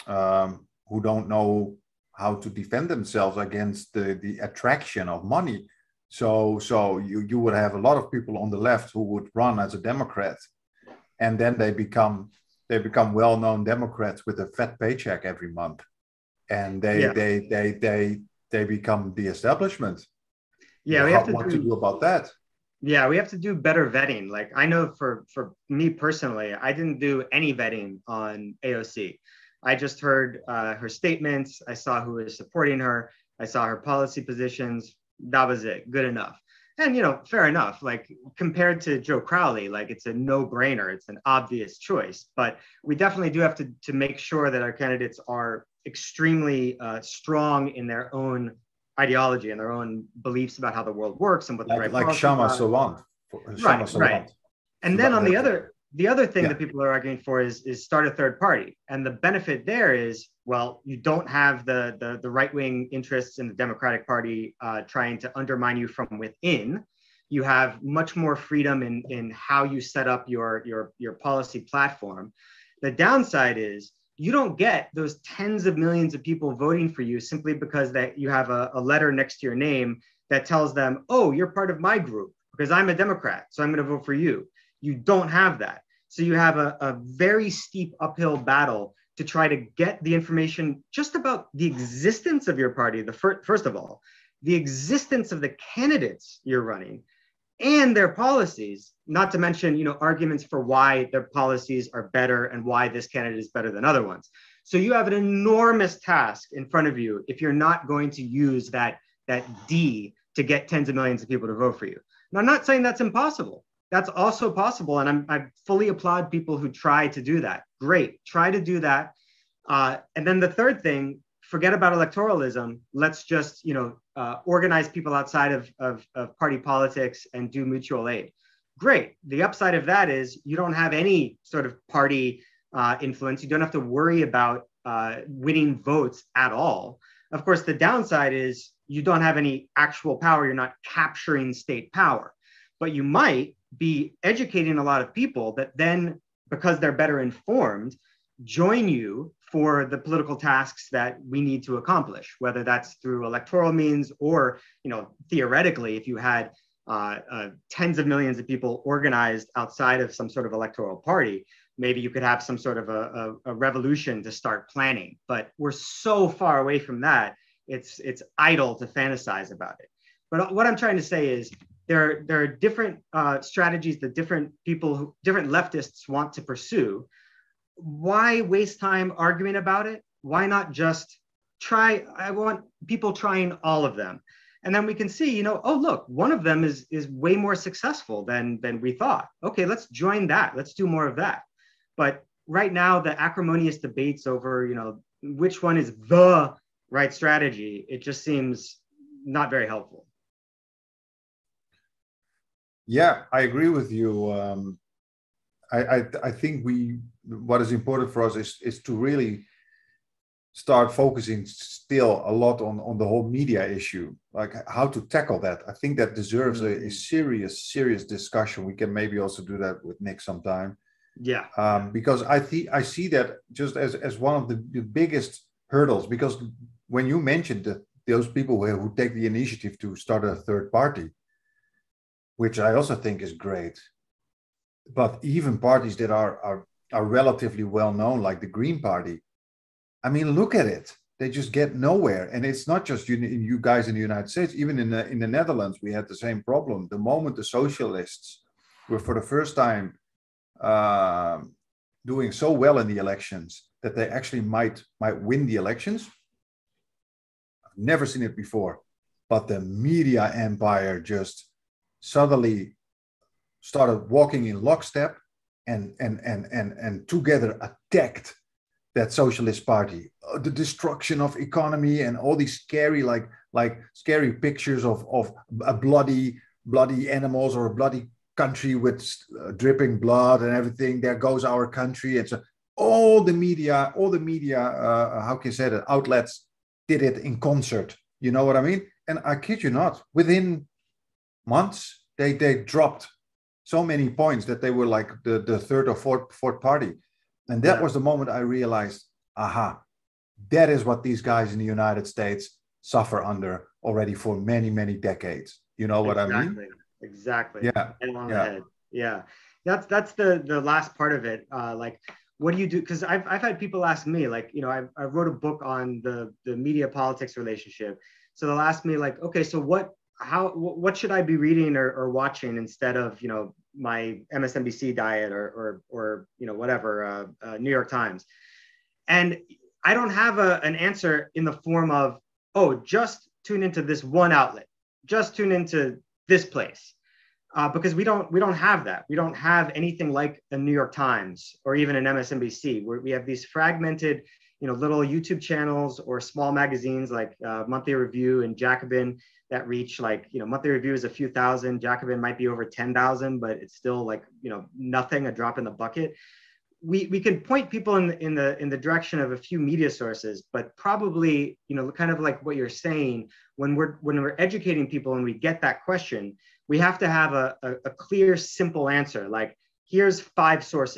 um, who don't know how to defend themselves against the, the attraction of money. So so you, you would have a lot of people on the left who would run as a Democrat, and then they become they become well-known Democrats with a fat paycheck every month, and they yeah. they they they they become the establishment. Yeah, we have to what do, to do about that. Yeah, we have to do better vetting. Like I know for for me personally, I didn't do any vetting on A O C. I just heard uh, her statements. I saw who was supporting her. I saw her policy positions. That was it. Good enough. And, you know, fair enough. Like compared to Joe Crowley, like it's a no-brainer. It's an obvious choice. But we definitely do have to, to make sure that our candidates are extremely uh, strong in their own ideology and their own beliefs about how the world works and what the like, right like Shama Sawant. Right, right. And then on the other the other thing yeah. that people are arguing for is is start a third party. And the benefit there is, well, you don't have the the, the right-wing interests in the Democratic Party uh, trying to undermine you from within. You have much more freedom in, in how you set up your, your, your policy platform. The downside is you don't get those tens of millions of people voting for you simply because that you have a, a letter next to your name that tells them, oh, you're part of my group because I'm a Democrat, so I'm going to vote for you. You don't have that. So you have a, a very steep uphill battle to try to get the information just about the existence of your party, the fir- first of all, the existence of the candidates you're running and their policies, not to mention, you know, arguments for why their policies are better and why this candidate is better than other ones. So you have an enormous task in front of you if you're not going to use that, that D to get tens of millions of people to vote for you. Now, I'm not saying that's impossible. That's also possible. And I'm, I fully applaud people who try to do that. Great, try to do that. Uh, and then the third thing, forget about electoralism. Let's just, you know, uh, organize people outside of, of, of party politics and do mutual aid. Great. The upside of that is you don't have any sort of party uh, influence. You don't have to worry about uh, winning votes at all. Of course, the downside is you don't have any actual power. You're not capturing state power, but you might be educating a lot of people that then, because they're better informed, join you for the political tasks that we need to accomplish, whether that's through electoral means or, you know, theoretically, if you had uh, uh, tens of millions of people organized outside of some sort of electoral party, maybe you could have some sort of a, a, a revolution to start planning. But we're so far away from that, it's, it's idle to fantasize about it. But what I'm trying to say is there, there are different uh, strategies that different people, who, different leftists want to pursue. Why waste time arguing about it? Why not just try? I want people trying all of them. And then we can see, you know, oh, look, one of them is, is way more successful than, than we thought. Okay, let's join that. Let's do more of that. But right now, the acrimonious debates over, you know, which one is the right strategy, it just seems not very helpful. Yeah, I agree with you. Um, I, I, I think we, what is important for us is, is to really start focusing still a lot on, on the whole media issue, like how to tackle that. I think that deserves a, a serious, serious discussion. We can maybe also do that with Nick sometime. Yeah. Um, because I think I see that just as, as one of the, the biggest hurdles, because when you mentioned that those people who, who take the initiative to start a third party, which I also think is great, but even parties that are, are, are relatively well known, like the Green Party, I mean, look at it. They just get nowhere. And it's not just you, you guys in the United States, even in the, in the Netherlands, we had the same problem. The moment the socialists were for the first time uh, doing so well in the elections that they actually might, might win the elections. I've never seen it before, but the media empire just suddenly started walking in lockstep and, and, and, and, and together attacked that socialist party. Uh, the destruction of economy and all these scary, like, like scary pictures of, of a bloody, bloody animals or a bloody country with uh, dripping blood and everything. There goes our country. And so all the media, all the media, uh, how can you say that, outlets did it in concert. You know what I mean? And I kid you not, within months, they, they dropped so many points that they were like the, the third or fourth, fourth party. And that yeah. was the moment I realized, aha, that is what these guys in the United States suffer under already for many, many decades. You know what exactly. I mean? Exactly. Yeah. And on yeah. the head. Yeah. That's that's the the last part of it. Uh, like, what do you do? Because I've I've had people ask me, like, you know, I I wrote a book on the the media politics relationship. So they'll ask me, like, okay, so what how what should I be reading or, or watching instead of, you know, my M S N B C diet or or or you know whatever uh, uh, New York Times, and I don't have a, an answer in the form of, oh, just tune into this one outlet, just tune into this place, uh, because we don't we don't have that. We don't have anything like a New York Times or even an M S N B C, where we have these fragmented, you know, little YouTube channels or small magazines like uh, Monthly Review and Jacobin that reach, like, you know, Monthly Review is a few thousand, Jacobin might be over ten thousand, but it's still like, you know, nothing, a drop in the bucket. We we can point people in the, in the in the direction of a few media sources, but probably, you know, kind of like what you're saying, when we're when we're educating people and we get that question, we have to have a, a, a clear, simple answer. Like, here's five sources.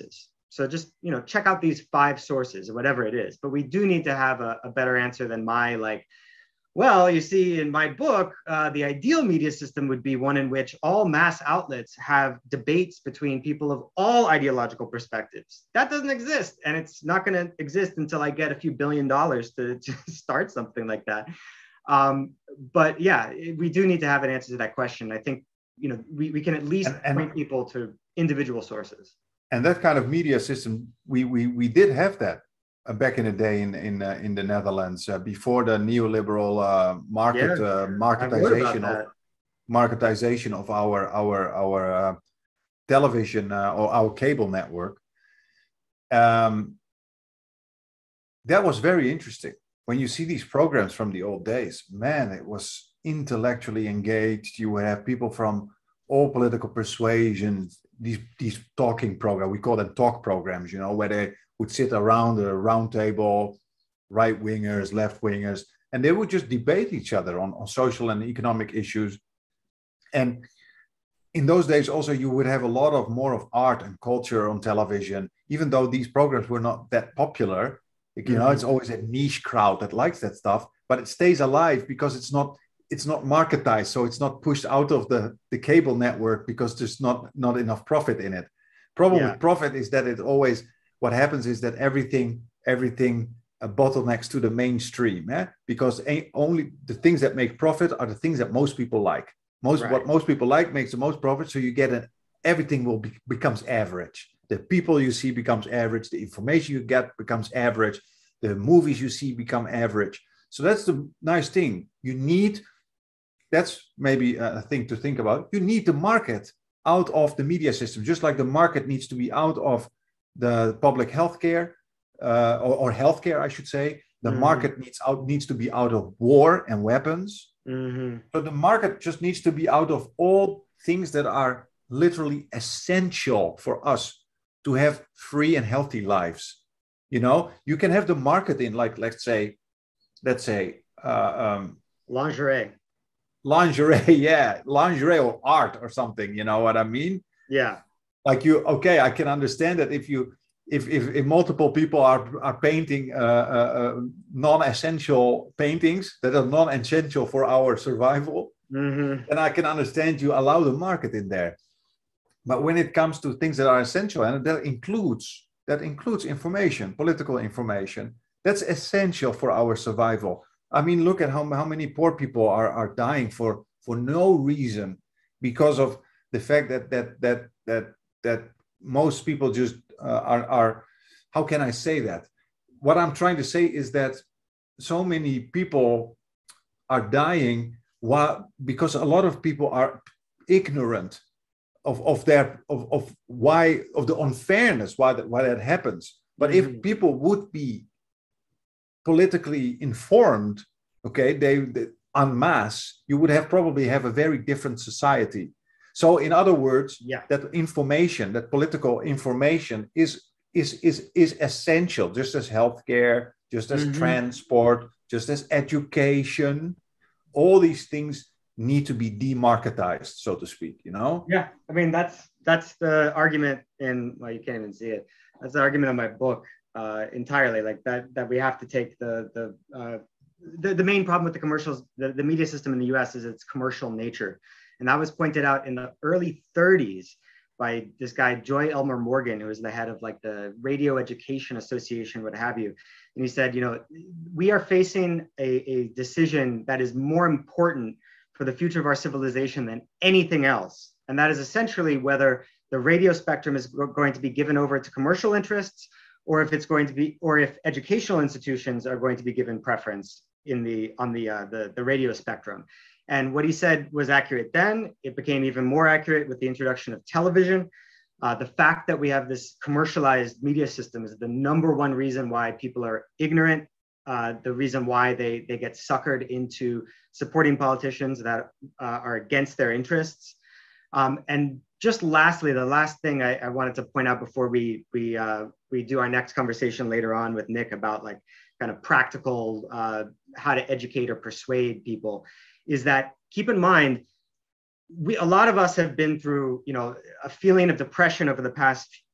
So just, you know, check out these five sources or whatever it is. But we do need to have a, a better answer than my like, well, you see, in my book, uh, the ideal media system would be one in which all mass outlets have debates between people of all ideological perspectives. That doesn't exist, and it's not going to exist until I get a few billion dollars to, to start something like that. Um, but yeah, we do need to have an answer to that question. I think, you know, we, we can at least and, and, point people to individual sources. And that kind of media system, we we we did have that. Uh, back in the day in in uh, in the Netherlands, uh, before the neoliberal uh, market yeah, uh, marketization of marketization of our our our uh, television uh, or our cable network, um, that was very interesting. When you see these programs from the old days, man, it was intellectually engaged. You would have people from all political persuasions. These these talking programs, we call them talk programs, you know, where they would sit around a round table, right wingers, left wingers, and they would just debate each other on, on social and economic issues. And in those days also, you would have a lot of more of art and culture on television, even though these programs were not that popular. You know, mm-hmm. It's always a niche crowd that likes that stuff, but it stays alive because it's not it's not marketized, so it's not pushed out of the, the cable network because there's not, not enough profit in it. Problem yeah. with profit is that it always, what happens is that everything, everything uh, bottlenecks to the mainstream, eh? Because only the things that make profit are the things that most people like. Most right. What most people like makes the most profit, so you get an, everything will be, becomes average. The people you see becomes average, the information you get becomes average, the movies you see become average. So that's the nice thing. You need, that's maybe a thing to think about. You need the market out of the media system, just like the market needs to be out of the public healthcare uh, or, or healthcare, I should say. The mm-hmm. market needs out needs to be out of war and weapons. Mm-hmm. So the market just needs to be out of all things that are literally essential for us to have free and healthy lives. You know, you can have the market in, like, let's say, let's say, uh, um, lingerie. Lingerie, yeah, lingerie or art or something. You know what I mean? Yeah. Like you, okay, I can understand that if you, if if, if multiple people are are painting uh, uh, non-essential paintings that are non-essential for our survival, mm-hmm. then I can understand you allow the market in there. But when it comes to things that are essential, and that includes that includes information, political information, that's essential for our survival. I mean, look at how, how many poor people are, are dying for, for no reason because of the fact that that that that that most people just uh, are, are, how can I say that? What I'm trying to say is that so many people are dying while, because a lot of people are ignorant of, of their of, of why of the unfairness why that why that happens. But mm-hmm. if people would be politically informed, okay, they, they en masse, you would have probably have a very different society. So in other words, yeah. that information, that political information is is is is essential, just as healthcare, just as mm-hmm. transport, just as education. All these things need to be demarketized, so to speak, you know? Yeah, I mean, that's that's the argument in, well, you can't even see it. That's the argument of my book uh, entirely, like that, that we have to take the, the, uh, the, the main problem with the commercials, the, the media system in the U S is its commercial nature. And that was pointed out in the early thirties by this guy, Joy Elmer Morgan, who was the head of like the Radio Education Association, what have you. And he said, you know, we are facing a, a decision that is more important for the future of our civilization than anything else. And that is essentially whether the radio spectrum is going to be given over to commercial interests, or if it's going to be, or if educational institutions are going to be given preference in the, on the, uh, the, the radio spectrum. And what he said was accurate then. It became even more accurate with the introduction of television. Uh, the fact that we have this commercialized media system is the number one reason why people are ignorant, uh, the reason why they, they get suckered into supporting politicians that uh, are against their interests. Um, and just lastly, the last thing I, I wanted to point out before we, we, uh, we do our next conversation later on with Nick about like kind of practical, uh, how to educate or persuade people, is that keep in mind, we, a lot of us have been through, you know, a feeling of depression over the past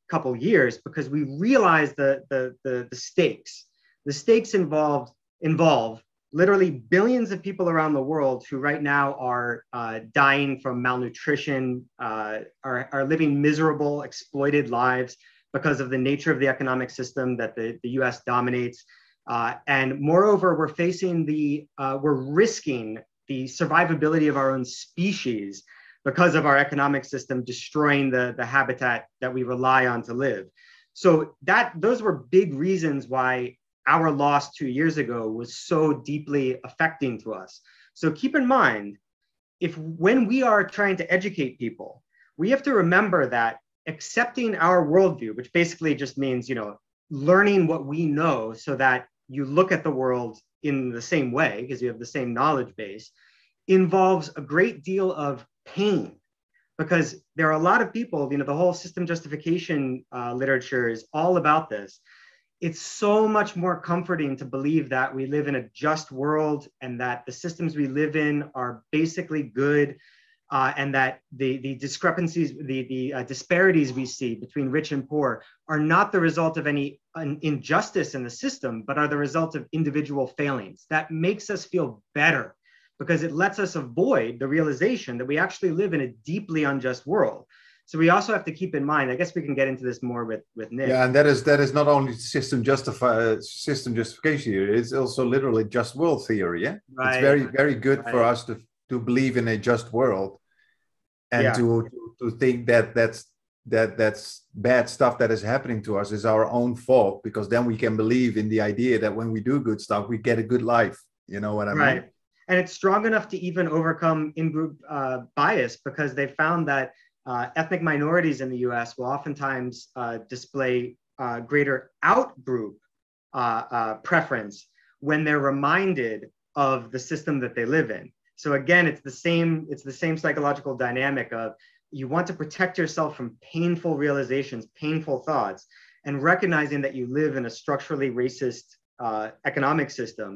couple years because we realized the, the, the, the stakes. The stakes involved involve literally billions of people around the world who right now are uh, dying from malnutrition, uh, are, are living miserable, exploited lives because of the nature of the economic system that the, the U S dominates. Uh, and moreover, we're facing the, uh, we're risking the survivability of our own species because of our economic system destroying the, the habitat that we rely on to live. So that those were big reasons why our loss two years ago was so deeply affecting to us. So keep in mind, if when we are trying to educate people, we have to remember that accepting our worldview, which basically just means, you know, learning what we know so that you look at the world in the same way because you have the same knowledge base, involves a great deal of pain. Because there are a lot of people, you know, the whole system justification uh, literature is all about this. It's so much more comforting to believe that we live in a just world and that the systems we live in are basically good, uh, and that the, the discrepancies, the, the uh, disparities we see between rich and poor are not the result of any injustice in the system, but are the result of individual failings. That makes us feel better because it lets us avoid the realization that we actually live in a deeply unjust world. So we also have to keep in mind, I guess we can get into this more with, with Nick. Yeah, and that is that is not only system justify system justification here, it's also literally just world theory. Yeah, right. It's very, very good right. for us to, to believe in a just world and yeah. to, to to think that that's that that's bad stuff that is happening to us is our own fault, because then we can believe in the idea that when we do good stuff, we get a good life. You know what I right. mean? And it's strong enough to even overcome in-group uh, bias, because they found that Uh, ethnic minorities in the U S will oftentimes uh, display uh, greater out-group uh, uh, preference when they're reminded of the system that they live in. So again, it's the same, it's the same psychological dynamic of you want to protect yourself from painful realizations, painful thoughts, and recognizing that you live in a structurally racist uh, economic system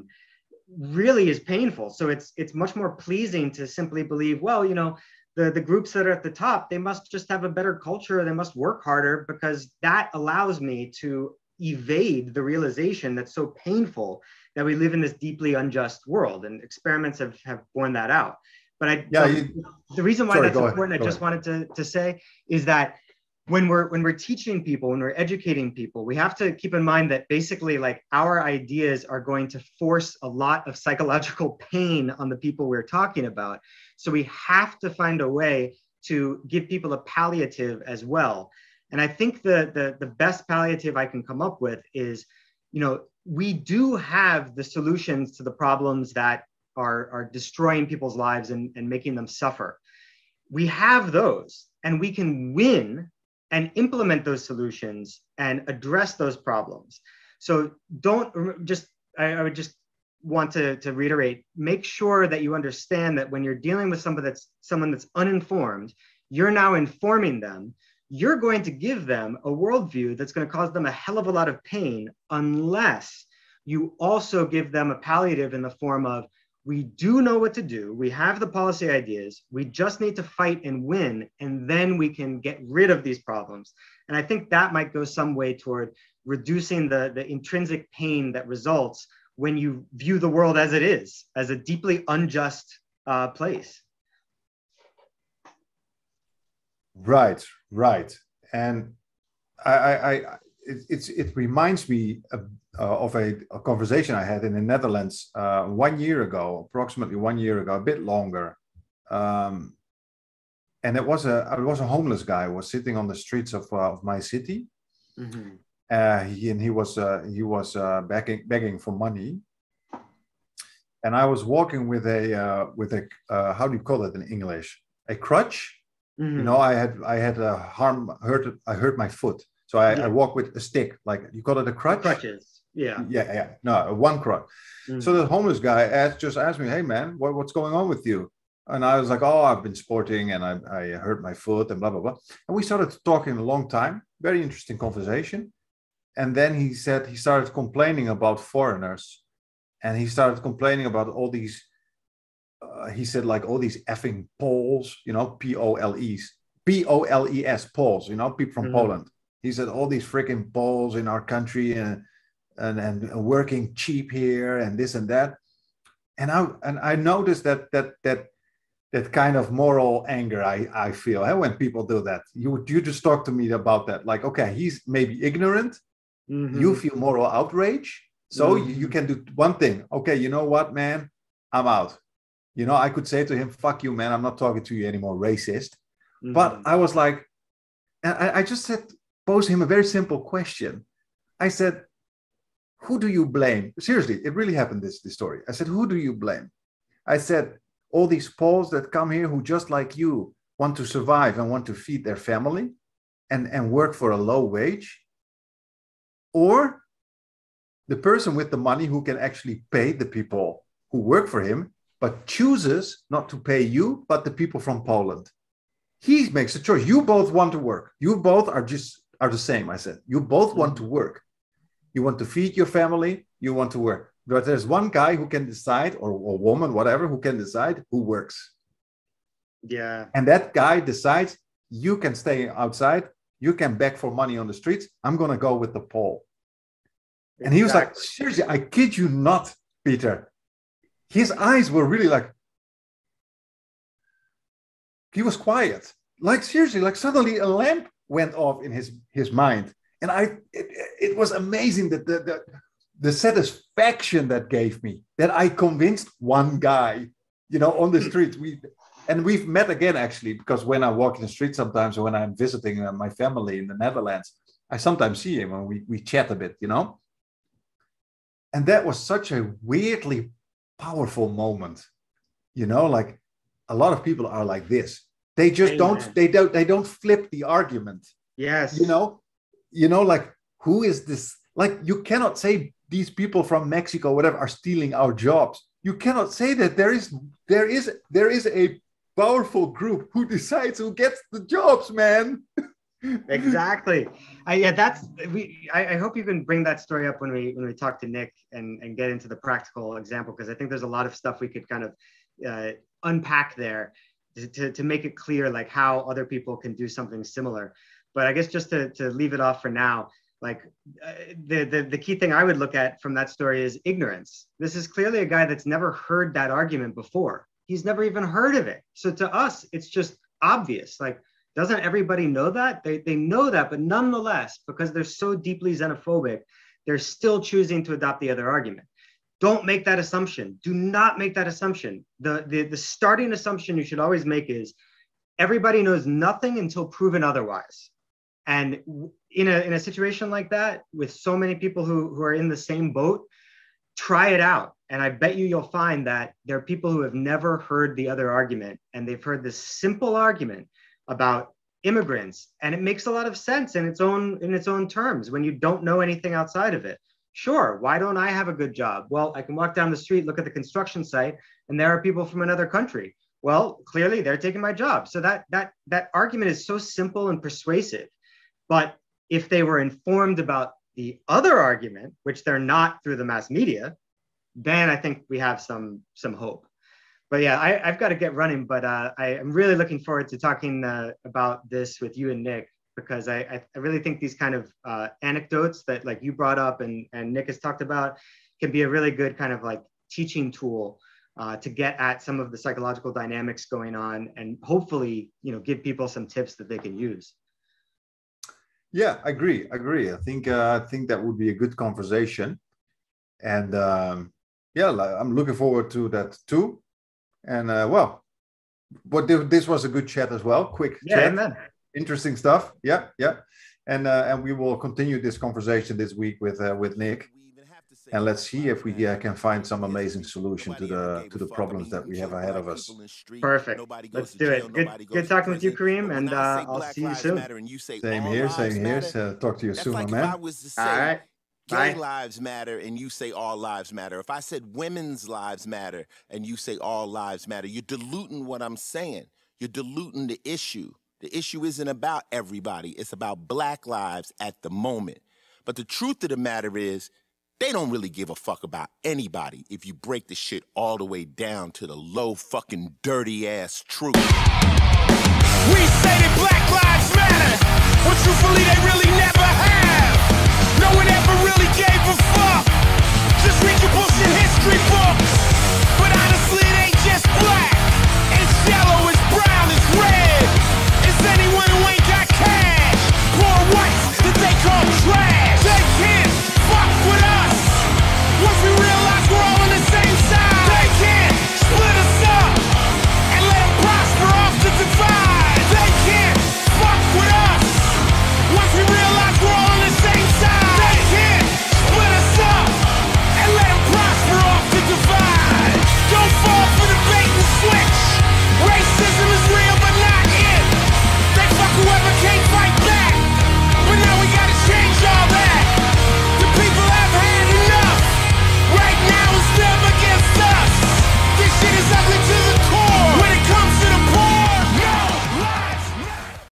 really is painful. So it's, it's much more pleasing to simply believe, well, you know, The, the groups that are at the top, they must just have a better culture, they must work harder, because that allows me to evade the realization that's so painful that we live in this deeply unjust world. And experiments have, have borne that out. But I, yeah, the, you, the reason why sorry, that's important, ahead, I just wanted to, to say, is that when we're when we're teaching people, when we're educating people, we have to keep in mind that basically like our ideas are going to force a lot of psychological pain on the people we're talking about. So we have to find a way to give people a palliative as well. And I think the the, the best palliative I can come up with is, you know, we do have the solutions to the problems that are, are destroying people's lives and, and making them suffer. We have those, and we can win and implement those solutions and address those problems. So don't just, I, I would just want to, to reiterate, make sure that you understand that when you're dealing with somebody that's someone that's uninformed, you're now informing them. You're going to give them a worldview that's going to cause them a hell of a lot of pain unless you also give them a palliative in the form of, we do know what to do. We have the policy ideas. We just need to fight and win, and then we can get rid of these problems. And I think that might go some way toward reducing the, the intrinsic pain that results when you view the world as it is, as a deeply unjust uh, place. Right, right. And I, I, I it, it's, it reminds me of, uh, of a, a conversation I had in the Netherlands uh, one year ago, approximately one year ago, a bit longer. Um, and it was a, it was a homeless guy who was sitting on the streets of, uh, of my city. Mm-hmm. Uh, he, and he was, uh, he was uh, begging, begging for money. And I was walking with a, uh, with a uh, how do you call it in English? A crutch. Mm-hmm. You know, I had I had a harm hurt I hurt my foot, so I, yeah. I walk with a stick, like you call it a crutch. Crutches, yeah, yeah, yeah. No, one crutch. Mm-hmm. So the homeless guy asked, just asked me, "Hey man, what, what's going on with you?" And I was like, "Oh, I've been sporting and I, I hurt my foot and blah blah blah." And we started talking a long time, very interesting conversation. And then he said he started complaining about foreigners, and he started complaining about all these. Uh, he said like all these effing Poles, you know, P O L E S, P O L E S, Poles, you know, people from mm-hmm. Poland. He said, all these freaking Poles in our country and, and, and working cheap here and this and that. And I, and I noticed that, that, that, that kind of moral anger I, I feel eh, when people do that. You, you just talk to me about that. Like, okay, he's maybe ignorant. Mm-hmm. You feel moral outrage. So mm-hmm. you, you can do one thing. Okay, you know what, man? I'm out. You know, I could say to him, fuck you, man. I'm not talking to you anymore, racist. Mm-hmm. But I was like, I, I just said, pose him a very simple question. I said, who do you blame? Seriously, it really happened, this, this story. I said, who do you blame? I said, all these Poles that come here who just like you want to survive and want to feed their family and, and work for a low wage, or the person with the money who can actually pay the people who work for him, but chooses not to pay you, but the people from Poland. He makes a choice. You both want to work. You both are just are the same, I said. You both want to work. You want to feed your family. You want to work. But there's one guy who can decide, or a woman, whatever, who can decide who works. Yeah. And that guy decides, you can stay outside. You can beg for money on the streets. I'm going to go with the Pole. Exactly. And he was like, seriously, I kid you not, Peter. His eyes were really like, he was quiet. Like, seriously, like suddenly a lamp went off in his, his mind. And I, it, it was amazing that the, the, the satisfaction that gave me, that I convinced one guy, you know, on the street. We, and we've met again, actually, because when I walk in the street sometimes, or when I'm visiting uh, my family in the Netherlands, I sometimes see him and we, we chat a bit, you know. And that was such a weirdly powerful moment, you know, like a lot of people are like this. They just Amen. don't, they don't, they don't flip the argument. Yes. You know, you know, like, who is this? Like, you cannot say these people from Mexico, whatever, are stealing our jobs. You cannot say that. There is, there is, there is a powerful group who decides who gets the jobs, man. Exactly. I, yeah, that's we. I, I hope you can bring that story up when we when we talk to Nick and and get into the practical example, because I think there's a lot of stuff we could kind of uh, unpack there to to make it clear, like how other people can do something similar. But I guess just to to leave it off for now, like uh, the, the the key thing I would look at from that story is ignorance. This is clearly a guy that's never heard that argument before. He's never even heard of it. So to us, it's just obvious. Like, doesn't everybody know that? They, they know that, but nonetheless, because they're so deeply xenophobic, they're still choosing to adopt the other argument. Don't make that assumption. Do not make that assumption. The, the, the starting assumption you should always make is everybody knows nothing until proven otherwise. And in a, in a situation like that, with so many people who, who are in the same boat, try it out. And I bet you you'll find that there are people who have never heard the other argument, and they've heard this simple argument about immigrants, and it makes a lot of sense in its own in its own terms when you don't know anything outside of it. Sure, why don't I have a good job? Well, I can walk down the street, look at the construction site, and there are people from another country. Well, clearly they're taking my job. So that that that argument is so simple and persuasive. But if they were informed about the other argument, which they're not through the mass media, then I think we have some some hope. But yeah, I, I've got to get running, but uh, I am really looking forward to talking uh, about this with you and Nick, because I, I really think these kind of uh, anecdotes that like you brought up and, and Nick has talked about can be a really good kind of like teaching tool uh, to get at some of the psychological dynamics going on, and hopefully, you know, give people some tips that they can use. Yeah, I agree. I agree. I think uh, I think that would be a good conversation, and um, yeah, I'm looking forward to that too. And uh, well, but this was a good chat as well. Quick yeah, chat, amen. Interesting stuff. Yeah, yeah. And uh, and we will continue this conversation this week with uh, with Nick, and let's see if we uh, can find some amazing solution to the to the problems that we have ahead of us. Perfect. Let's do it. Good, good talking with you, Kareem, and uh, I'll see you soon. Same here. Same here. So talk to you soon, my man. All right. Gay lives matter and you say all lives matter. If I said women's lives matter and you say all lives matter, you're diluting what I'm saying. You're diluting the issue. The issue isn't about everybody. It's about black lives at the moment. But the truth of the matter is, they don't really give a fuck about anybody if you break the shit all the way down to the low fucking dirty ass truth. We say that black